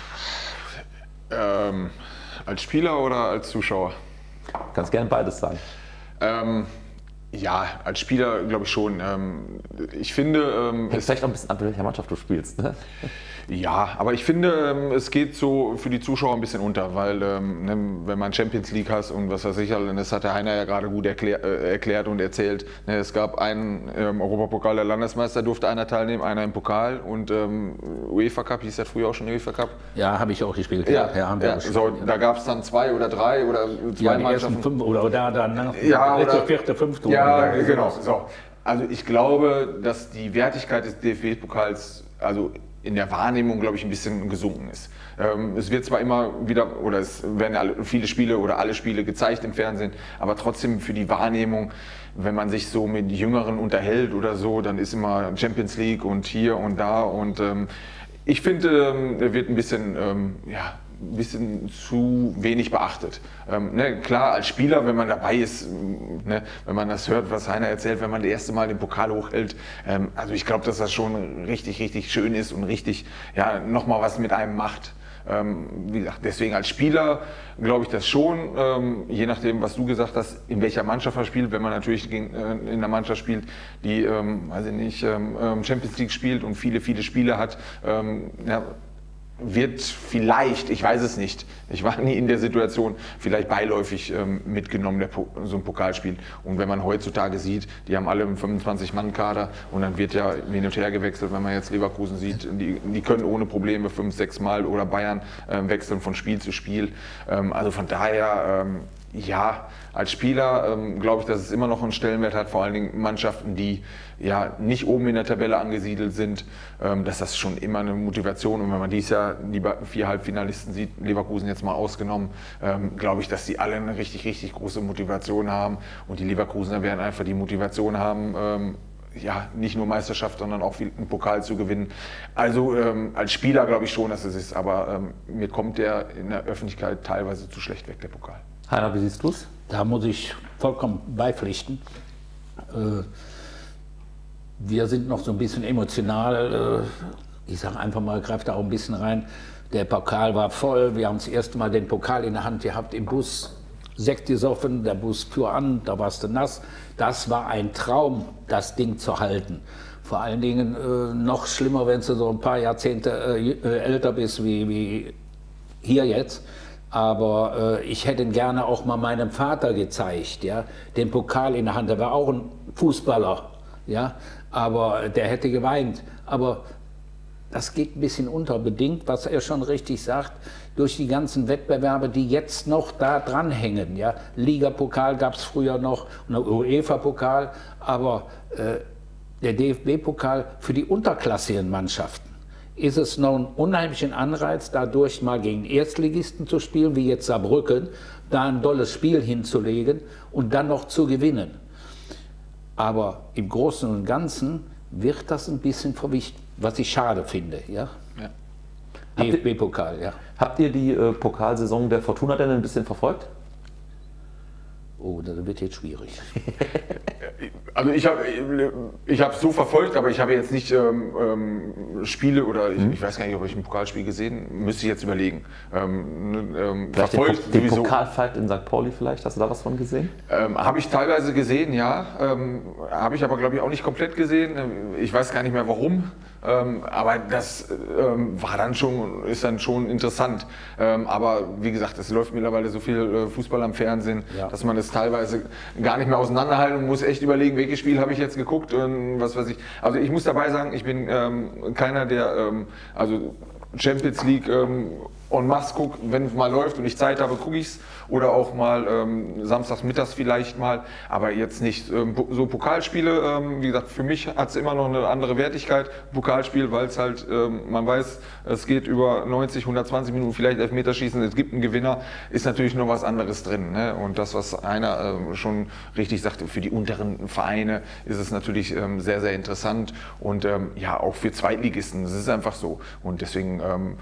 Ähm, als Spieler oder als Zuschauer? Kannst gerne beides sagen. Ähm, ja, als Spieler glaube ich schon. Ähm, ich finde... Ähm, Hängt vielleicht auch ein bisschen an, welcher Mannschaft du spielst, ne? Ja, aber ich finde, es geht so für die Zuschauer ein bisschen unter, weil ne, wenn man Champions League hast und was weiß ich, das hat der Heiner ja gerade gut erklär, äh, erklärt und erzählt. Ne, es gab einen ähm, Europapokal der Landesmeister, durfte einer teilnehmen, einer im Pokal und ähm, UEFA Cup, hieß ja früher auch schon UEFA Cup. Ja, habe ich auch gespielt. Ja, ja, haben wir ja, so, da gab es dann zwei oder drei oder zwei ja, Mannschaften. Fünf oder da dann, ne? Ja, Dritte, oder, vierte, fünfte. Ja, oder genau. So. Also ich glaube, dass die Wertigkeit des D F B-Pokals, also in der Wahrnehmung, glaube ich, ein bisschen gesunken ist. Ähm, es wird zwar immer wieder, oder es werden alle, viele Spiele oder alle Spiele gezeigt im Fernsehen, aber trotzdem für die Wahrnehmung, wenn man sich so mit Jüngeren unterhält oder so, dann ist immer Champions League und hier und da und ähm, ich finde, ähm, er wird ein bisschen, ähm, ja, ein bisschen zu wenig beachtet. Ähm, ne, klar, als Spieler, wenn man dabei ist, ne, wenn man das hört, was Heiner erzählt, wenn man das erste Mal den Pokal hochhält, ähm, also ich glaube, dass das schon richtig, richtig schön ist und richtig, ja, nochmal was mit einem macht. Ähm, wie gesagt, deswegen als Spieler glaube ich das schon, ähm, je nachdem, was du gesagt hast, in welcher Mannschaft er spielt, wenn man natürlich gegen, äh, in einer Mannschaft spielt, die, ähm, weiß ich nicht, ähm, Champions League spielt und viele, viele Spiele hat, ähm, ja, wird vielleicht, ich weiß es nicht, ich war nie in der Situation, vielleicht beiläufig ähm, mitgenommen, der po so ein Pokalspiel. Und wenn man heutzutage sieht, die haben alle einen fünfundzwanzig-Mann-Kader und dann wird ja hin und her gewechselt, wenn man jetzt Leverkusen sieht, die, die können ohne Probleme fünf, sechs Mal oder Bayern ähm, wechseln von Spiel zu Spiel. Ähm, also von daher, ähm, ja, als Spieler ähm, glaube ich, dass es immer noch einen Stellenwert hat, vor allen Dingen Mannschaften, die ja nicht oben in der Tabelle angesiedelt sind, ähm, dass das schon immer eine Motivation, und wenn man dies Jahr die vier Halbfinalisten sieht, Leverkusen jetzt mal ausgenommen, ähm, glaube ich, dass die alle eine richtig, richtig große Motivation haben und die Leverkusener werden einfach die Motivation haben, ähm, ja, nicht nur Meisterschaft, sondern auch einen Pokal zu gewinnen. Also ähm, als Spieler glaube ich schon, dass es ist, aber ähm, mir kommt der in der Öffentlichkeit teilweise zu schlecht weg, der Pokal. Heiner, wie siehst du es? Da muss ich vollkommen beipflichten. Äh, Wir sind noch so ein bisschen emotional, ich sage einfach mal, greift da auch ein bisschen rein. Der Pokal war voll, wir haben das erste Mal den Pokal in der Hand gehabt, im Bus Sekt gesoffen, der Bus fuhr an, da warst du nass. Das war ein Traum, das Ding zu halten. Vor allen Dingen äh, noch schlimmer, wenn du so ein paar Jahrzehnte äh, älter bist wie, wie hier jetzt. Aber äh, ich hätte ihn gerne auch mal meinem Vater gezeigt, ja, den Pokal in der Hand. Der war auch ein Fußballer, ja, aber der hätte geweint. Aber das geht ein bisschen unterbedingt, was er schon richtig sagt, durch die ganzen Wettbewerbe, die jetzt noch da dranhängen. Ja? Ligapokal gab es früher noch, und der UEFA-Pokal, aber äh, der D F B-Pokal für die unterklassigen Mannschaften ist es noch ein unheimlicher Anreiz, dadurch mal gegen Erstligisten zu spielen, wie jetzt Saarbrücken, da ein dolles Spiel hinzulegen und dann noch zu gewinnen. Aber im Großen und Ganzen wird das ein bisschen verwischt, was ich schade finde. Ja? Ja. D F B-Pokal, ja. Habt ihr die äh, Pokalsaison der Fortuna denn ein bisschen verfolgt? Oh, das wird jetzt schwierig. Also ich habe ich habe so verfolgt, aber ich habe jetzt nicht ähm, ähm, Spiele oder ich, mhm. ich weiß gar nicht, ob ich ein Pokalspiel gesehen, müsste ich jetzt überlegen. Ähm, ähm, verfolgt den, den Pokalfight in Sankt Pauli vielleicht, hast du da was von gesehen? Ähm, habe ich teilweise gesehen, ja. Ähm, habe ich aber glaube ich auch nicht komplett gesehen. Ich weiß gar nicht mehr warum. Ähm, aber das ähm, war dann schon, ist dann schon interessant. Ähm, aber wie gesagt, es läuft mittlerweile so viel äh, Fußball am Fernsehen, ja, dass man es teilweise gar nicht mehr auseinanderhalten und muss echt überlegen, welches Spiel habe ich jetzt geguckt und was weiß ich. Also ich muss dabei sagen, ich bin ähm, keiner, der ähm, also Champions League ähm, en masse guckt, wenn es mal läuft und ich Zeit habe, gucke ich es. Oder auch mal ähm, samstags mittags vielleicht mal, aber jetzt nicht ähm, so Pokalspiele. Ähm, wie gesagt, für mich hat es immer noch eine andere Wertigkeit, Pokalspiel, weil es halt, ähm, man weiß, es geht über neunzig, hundertzwanzig Minuten, vielleicht Elfmeterschießen, es gibt einen Gewinner, ist natürlich noch was anderes drin. Ne? Und das, was einer ähm, schon richtig sagte, für die unteren Vereine ist es natürlich ähm, sehr, sehr interessant und ähm, ja, auch für Zweitligisten, das ist einfach so. Und deswegen ähm,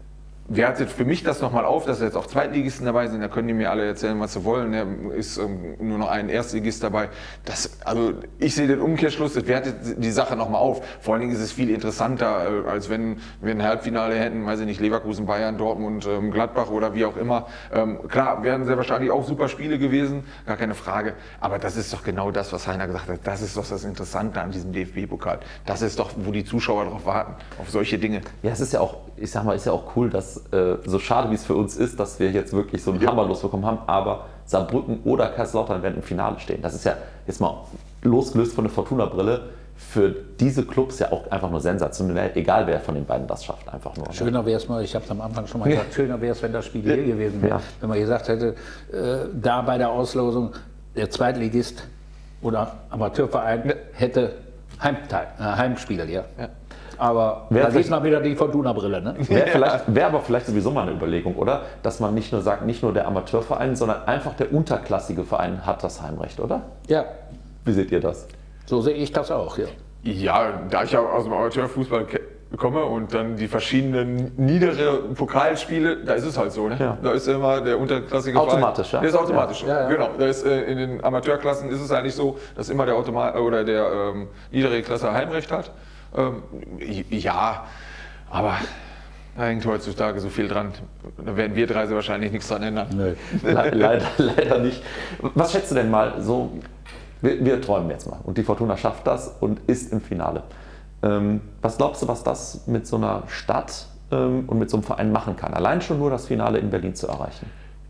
wertet für mich das nochmal auf, dass jetzt auch Zweitligisten dabei sind, da können die mir alle erzählen, was sie wollen, da ist ähm, nur noch ein Erstligist dabei. Das, also ich sehe den Umkehrschluss, das wertet die Sache nochmal auf. Vor allen Dingen ist es viel interessanter, äh, als wenn wir ein Halbfinale hätten, weiß ich nicht, Leverkusen, Bayern, Dortmund, ähm, Gladbach oder wie auch immer. Ähm, klar, wären sehr wahrscheinlich auch super Spiele gewesen, gar keine Frage, aber das ist doch genau das, was Heiner gesagt hat, das ist doch das Interessante an diesem D F B-Pokal. Das ist doch, wo die Zuschauer drauf warten, auf solche Dinge. Ja, es ist ja auch, ich sag mal, ist ja auch cool, dass äh, so schade wie es für uns ist, dass wir jetzt wirklich so einen ja. Hammer losbekommen haben, aber Saarbrücken oder Kaiserslautern werden im Finale stehen. Das ist ja jetzt mal losgelöst von der Fortuna-Brille für diese Clubs ja auch einfach nur sensationell, egal wer von den beiden das schafft, einfach nur. Schöner wäre es mal, ich habe es am Anfang schon mal gesagt, ja. schöner wäre es, wenn das Spiel hier gewesen wäre. Ja. Wenn man gesagt hätte, äh, da bei der Auslosung der Zweitligist oder Amateurverein ja. hätte Heimteil, äh, Heimspiel, ja. ja. Aber wär da geht mal wieder die Fortuna-Brille, ne? Wäre wär aber vielleicht sowieso mal eine Überlegung, oder? Dass man nicht nur sagt, nicht nur der Amateurverein, sondern einfach der unterklassige Verein hat das Heimrecht, oder? Ja. Wie seht ihr das? So sehe ich das auch, ja. Ja, da ich ja aus dem Amateurfußball komme und dann die verschiedenen niedere Pokalspiele, da ist es halt so, ne? Ja. Da ist immer der unterklassige automatisch, Verein. Ja? Der ist automatisch, ja. Ja, ja. Genau. Da ist, äh, in den Amateurklassen ist es eigentlich so, dass immer der Automat oder der ähm, niedere Klasse Heimrecht hat. Ähm, ja, aber da hängt heutzutage so viel dran. Da werden wir drei wahrscheinlich nichts dran ändern. Nö, leider, leider nicht. Was schätzt du denn mal so? Wir, wir träumen jetzt mal und die Fortuna schafft das und ist im Finale. Ähm, was glaubst du, was das mit so einer Stadt ähm, und mit so einem Verein machen kann? Allein schon nur das Finale in Berlin zu erreichen.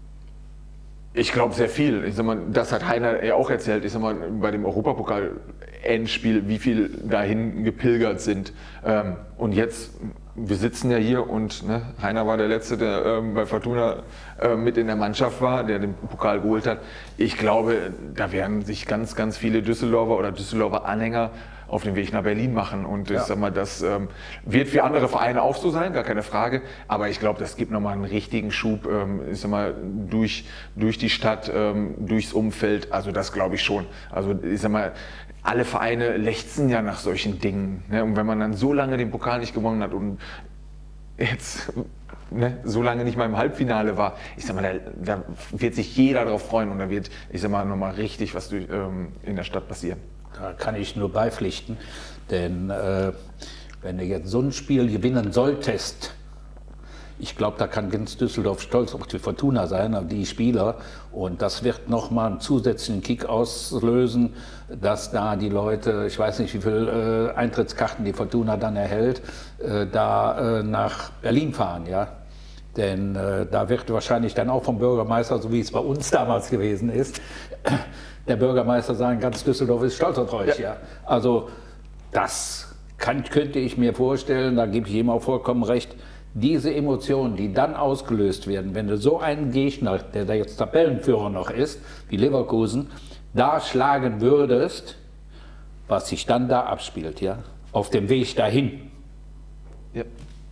Ich glaube sehr viel. Ich sag mal, das hat Heiner ja auch erzählt. Ich sag mal, bei dem Europapokal-Endspiel, wie viel dahin gepilgert sind. Ähm, und jetzt, wir sitzen ja hier und ne, Heiner war der Letzte, der ähm, bei Fortuna äh, mit in der Mannschaft war, der den Pokal geholt hat. Ich glaube, da werden sich ganz, ganz viele Düsseldorfer oder Düsseldorfer Anhänger auf den Weg nach Berlin machen und ich ja. sag mal, das ähm, wird für andere Vereine auch so sein, gar keine Frage, aber ich glaube, das gibt nochmal einen richtigen Schub, ähm, ich sag mal, durch, durch die Stadt, ähm, durchs Umfeld, also das glaube ich schon. Also ich sag mal, alle Vereine lechzen ja nach solchen Dingen, ne? Und wenn man dann so lange den Pokal nicht gewonnen hat und jetzt ne, so lange nicht mal im Halbfinale war, ich sag mal, da, da wird sich jeder darauf freuen und da wird, ich sag mal, nochmal richtig was durch, ähm, in der Stadt passieren. Da kann ich nur beipflichten. Denn äh, wenn du jetzt so ein Spiel gewinnen solltest, ich glaube, da kann ganz Düsseldorf stolz auf die Fortuna sein, auf die Spieler. Und das wird nochmal einen zusätzlichen Kick auslösen, dass da die Leute, ich weiß nicht, wie viele äh, Eintrittskarten die Fortuna dann erhält, äh, da äh, nach Berlin fahren. Ja? Denn äh, da wird wahrscheinlich dann auch vom Bürgermeister, so wie es bei uns damals gewesen ist, der Bürgermeister sagen, ganz Düsseldorf ist stolz auf euch. Ja. Ja? Also das kann, könnte ich mir vorstellen, da gebe ich ihm auch vollkommen recht, diese Emotionen, die dann ausgelöst werden, wenn du so einen Gegner, der da jetzt Tabellenführer noch ist, wie Leverkusen, da schlagen würdest, was sich dann da abspielt, ja, auf dem Weg dahin. Ja.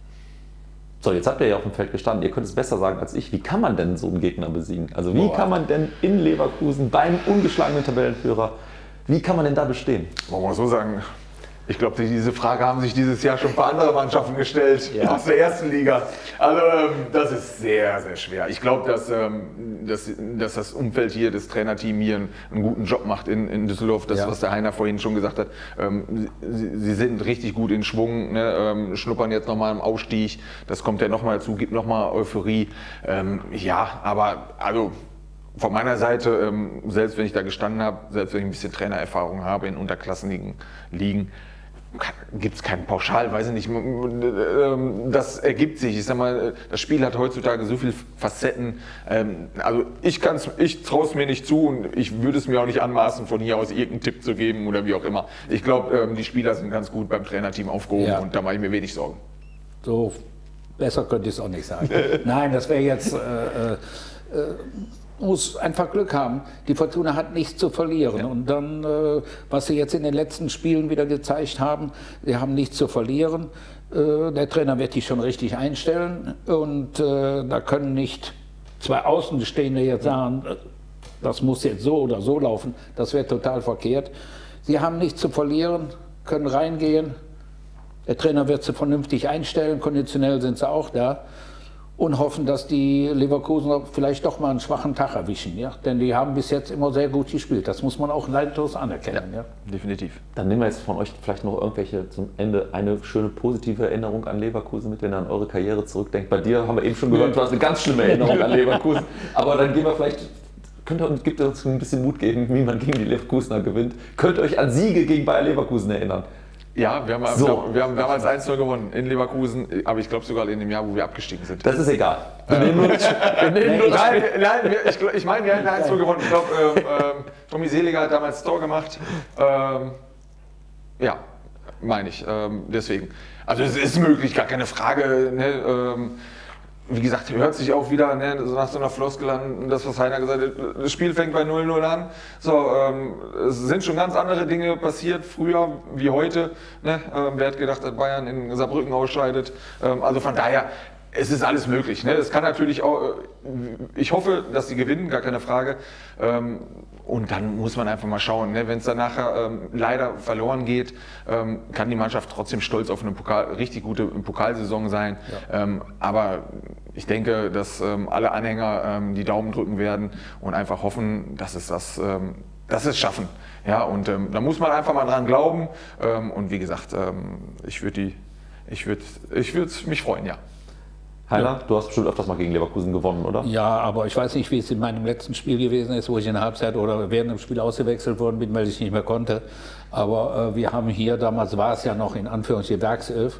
So, jetzt habt ihr ja auf dem Feld gestanden. Ihr könnt es besser sagen als ich. Wie kann man denn so einen Gegner besiegen? Also wie Boah. kann man denn in Leverkusen beim ungeschlagenen Tabellenführer, wie kann man denn da bestehen? Wollen wir so sagen, ich glaube, diese Frage haben sich dieses Jahr schon ein paar andere Mannschaften gestellt, ja. aus der ersten Liga. Also ähm, das ist sehr, sehr schwer. Ich glaube, dass, ähm, dass, dass das Umfeld hier, das Trainerteam hier einen, einen guten Job macht in, in Düsseldorf. Das, ja. was der Heiner vorhin schon gesagt hat. Ähm, sie, sie sind richtig gut in Schwung, ne? ähm, schnuppern jetzt nochmal im Aufstieg. Das kommt ja nochmal dazu, gibt nochmal Euphorie. Ähm, ja, aber also von meiner Seite, ähm, selbst wenn ich da gestanden habe, selbst wenn ich ein bisschen Trainererfahrung habe in unterklassigen Ligen, gibt es keinen Pauschal, weiß ich nicht, das ergibt sich. Ich sag mal, das Spiel hat heutzutage so viele Facetten. Also ich kann's, ich traue es mir nicht zu und ich würde es mir auch nicht anmaßen, von hier aus irgendeinen Tipp zu geben oder wie auch immer. Ich glaube, die Spieler sind ganz gut beim Trainerteam aufgehoben ja. und da mache ich mir wenig Sorgen. So besser könnte ich es auch nicht sagen. Nein, das wäre jetzt... Äh, äh, muss einfach Glück haben. Die Fortuna hat nichts zu verlieren. Ja. Und dann, äh, was sie jetzt in den letzten Spielen wieder gezeigt haben, sie haben nichts zu verlieren. Äh, der Trainer wird die schon richtig einstellen. Und äh, da können nicht zwei Außenstehende jetzt sagen, das muss jetzt so oder so laufen. Das wäre total verkehrt. Sie haben nichts zu verlieren, können reingehen. Der Trainer wird sie vernünftig einstellen. Konditionell sind sie auch da. Und hoffen, dass die Leverkusener vielleicht doch mal einen schwachen Tag erwischen. Ja? Denn die haben bis jetzt immer sehr gut gespielt. Das muss man auch neidlos anerkennen. Ja, ja. Definitiv. Dann nehmen wir jetzt von euch vielleicht noch irgendwelche zum Ende eine schöne positive Erinnerung an Leverkusen mit, wenn ihr an eure Karriere zurückdenkt. Bei dir haben wir eben schon gehört, du hast eine ganz schlimme Erinnerung an Leverkusen. Aber dann gehen wir vielleicht, könnt ihr uns, gibt ihr uns ein bisschen Mut geben, wie man gegen die Leverkusener gewinnt. Könnt ihr euch an Siege gegen Bayer Leverkusen erinnern? Ja, wir haben, so. wir haben, wir haben als eins null gewonnen in Leverkusen, aber ich glaube sogar in dem Jahr, wo wir abgestiegen sind. Das ist egal. Wir nehmen nur, wir nehmen nur nein, nein, ich, ich meine, wir haben eins null gewonnen. Ich glaube, ähm, ähm, Tommy Seliger hat damals das Tor gemacht. Ähm, ja, meine ich. Ähm, deswegen. Also es ist möglich, gar keine Frage. Ne, ähm, wie gesagt, hört sich auch wieder ne, nach so einer Floskel an, das, was Heiner gesagt hat, das Spiel fängt bei null null an. So, ähm, es sind schon ganz andere Dinge passiert, früher wie heute. Ne? Ähm, wer hat gedacht, dass Bayern in Saarbrücken ausscheidet? Ähm, also von daher, es ist alles möglich. Ne? Es kann natürlich auch, ich hoffe, dass sie gewinnen, gar keine Frage. Ähm, und dann muss man einfach mal schauen, ne? Wenn es dann nachher ähm, leider verloren geht, ähm, kann die Mannschaft trotzdem stolz auf eine Pokal, richtig gute Pokalsaison sein. Ja. Ähm, aber ich denke, dass ähm, alle Anhänger ähm, die Daumen drücken werden und einfach hoffen, dass es das, ähm, dass es schaffen. Ja, und ähm, da muss man einfach mal dran glauben. Ähm, und wie gesagt, ähm, ich würde die, ich würde, ich würde mich freuen, ja. Heiner, ja. Du hast bestimmt öfters mal gegen Leverkusen gewonnen, oder? Ja, aber ich weiß nicht, wie es in meinem letzten Spiel gewesen ist, wo ich in der Halbzeit oder während dem Spiel ausgewechselt worden bin, weil ich nicht mehr konnte. Aber äh, wir haben hier, damals war es ja noch in Anführungszeichen Werkself.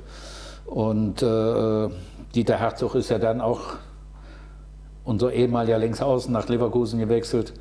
Und äh, Dieter Herzog ist ja dann auch, unser ehemaliger Linksaußen, nach Leverkusen gewechselt.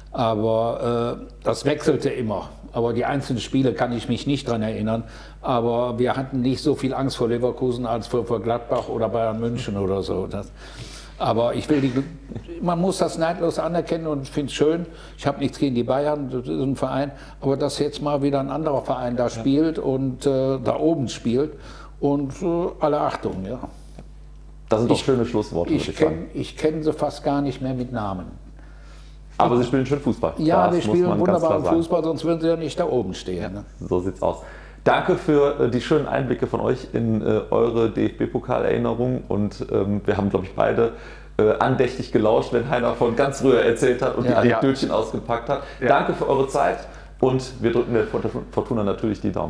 Aber äh, das wechselte immer. Aber die einzelnen Spiele kann ich mich nicht dran erinnern. Aber wir hatten nicht so viel Angst vor Leverkusen als vor, vor Gladbach oder Bayern München oder so. Das, aber ich will die, man muss das neidlos anerkennen und ich finde es schön. Ich habe nichts gegen die Bayern, das ist ein Verein. Aber dass jetzt mal wieder ein anderer Verein da spielt und äh, da oben spielt. Und äh, alle Achtung, ja. Das sind doch ich, schöne Schlussworte. Ich kenne kenn sie fast gar nicht mehr mit Namen. Aber sie spielen schön Fußball. Ja, sie spielen wunderbaren Fußball, sonst würden sie ja nicht da oben stehen. Ja, ne? So sieht's aus. Danke für äh, die schönen Einblicke von euch in äh, eure D F B-Pokal-Erinnerungen. Und ähm, wir haben, glaube ich, beide äh, andächtig gelauscht, wenn Heiner von ganz früher erzählt hat und ja, die Anekdötchen ja. ausgepackt hat. Ja. Danke für eure Zeit und wir drücken der Fortuna natürlich die Daumen.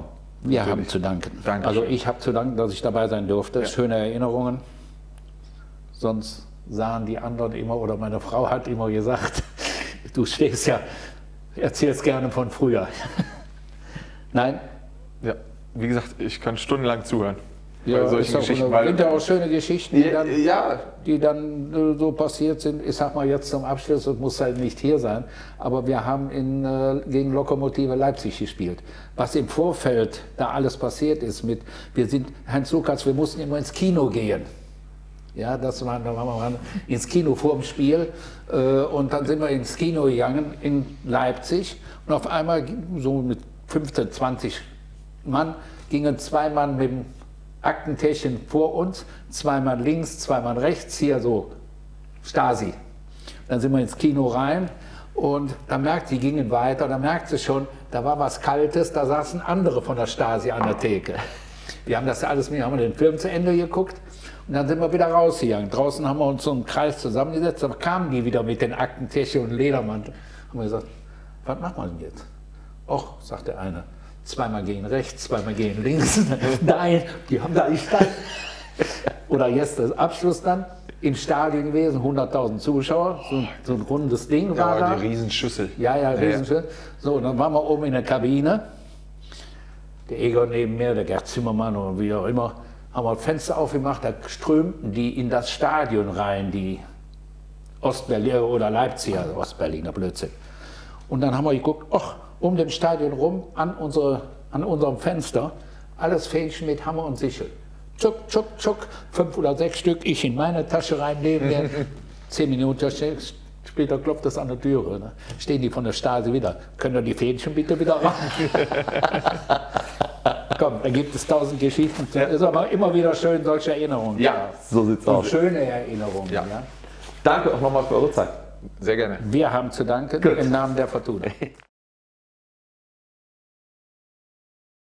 Wir Natürlich. haben zu danken. Dankeschön. Also ich habe zu danken, dass ich dabei sein durfte. Ja. Schöne Erinnerungen. Sonst sahen die anderen immer, oder meine Frau hat immer gesagt, du stehst ja, erzählst gerne von früher. Nein? Ja, wie gesagt, ich kann stundenlang zuhören. Ja, bei solchen ist auch, Geschichten. sind ja auch schöne Geschichten, die dann, ja, die dann äh, so passiert sind. Ich sag mal jetzt zum Abschluss, das muss halt nicht hier sein, aber wir haben in, äh, gegen Lokomotive Leipzig gespielt. Was im Vorfeld da alles passiert ist mit, wir sind, Heinz Lukas, wir mussten immer ins Kino gehen. Ja, das war, da waren wir ins Kino vor dem Spiel äh, und dann sind wir ins Kino gegangen in Leipzig und auf einmal so mit fünfzehn, zwanzig Mann gingen zwei Mann mit dem Aktentäschchen vor uns, zwei Mann links, zwei Mann rechts, hier so Stasi. Dann sind wir ins Kino rein und da merkt, die gingen weiter, da merkt sie schon, da war was Kaltes, da saßen andere von der Stasi an der Theke. Wir haben das alles, wir haben den Film zu Ende geguckt und dann sind wir wieder rausgegangen. Draußen haben wir uns so einen Kreis zusammengesetzt, da kamen die wieder mit den Aktentäschchen und Ledermantel. Haben wir gesagt, was machen wir denn jetzt? Och, sagt der eine. Zweimal gehen rechts, zweimal gehen links. Nein, die haben da nicht Stein. Oder jetzt das Abschluss dann im Stadion gewesen, hunderttausend Zuschauer, so, so ein rundes Ding war ja, da. die Riesenschüssel. Ja, ja, Riesenschüssel. So, und dann waren wir oben in der Kabine. Der Egon neben mir, der Gerd Zimmermann oder wie auch immer, haben wir das Fenster aufgemacht, da strömten die in das Stadion rein, die Ostberliner oder Leipziger, also Ostberliner Blödsinn. Und dann haben wir geguckt, ach, um dem Stadion rum, an, unsere, an unserem Fenster, alles Fähnchen mit Hammer und Sichel. Tschuck, tschuck, tschuck, fünf oder sechs Stück, ich in meine Tasche rein, neben mir. Zehn Minuten später klopft es an der Türe. Ne? Stehen die von der Stasi wieder. Können wir die Fähnchen bitte wieder ran? Komm, da gibt es tausend Geschichten. Es ist aber immer wieder schön, solche Erinnerungen. Ja, so sieht's und aus. schöne Erinnerungen. Ja. Ja. Danke auch nochmal für eure Zeit. Sehr gerne. Wir haben zu danken Gut. im Namen der Fortuna.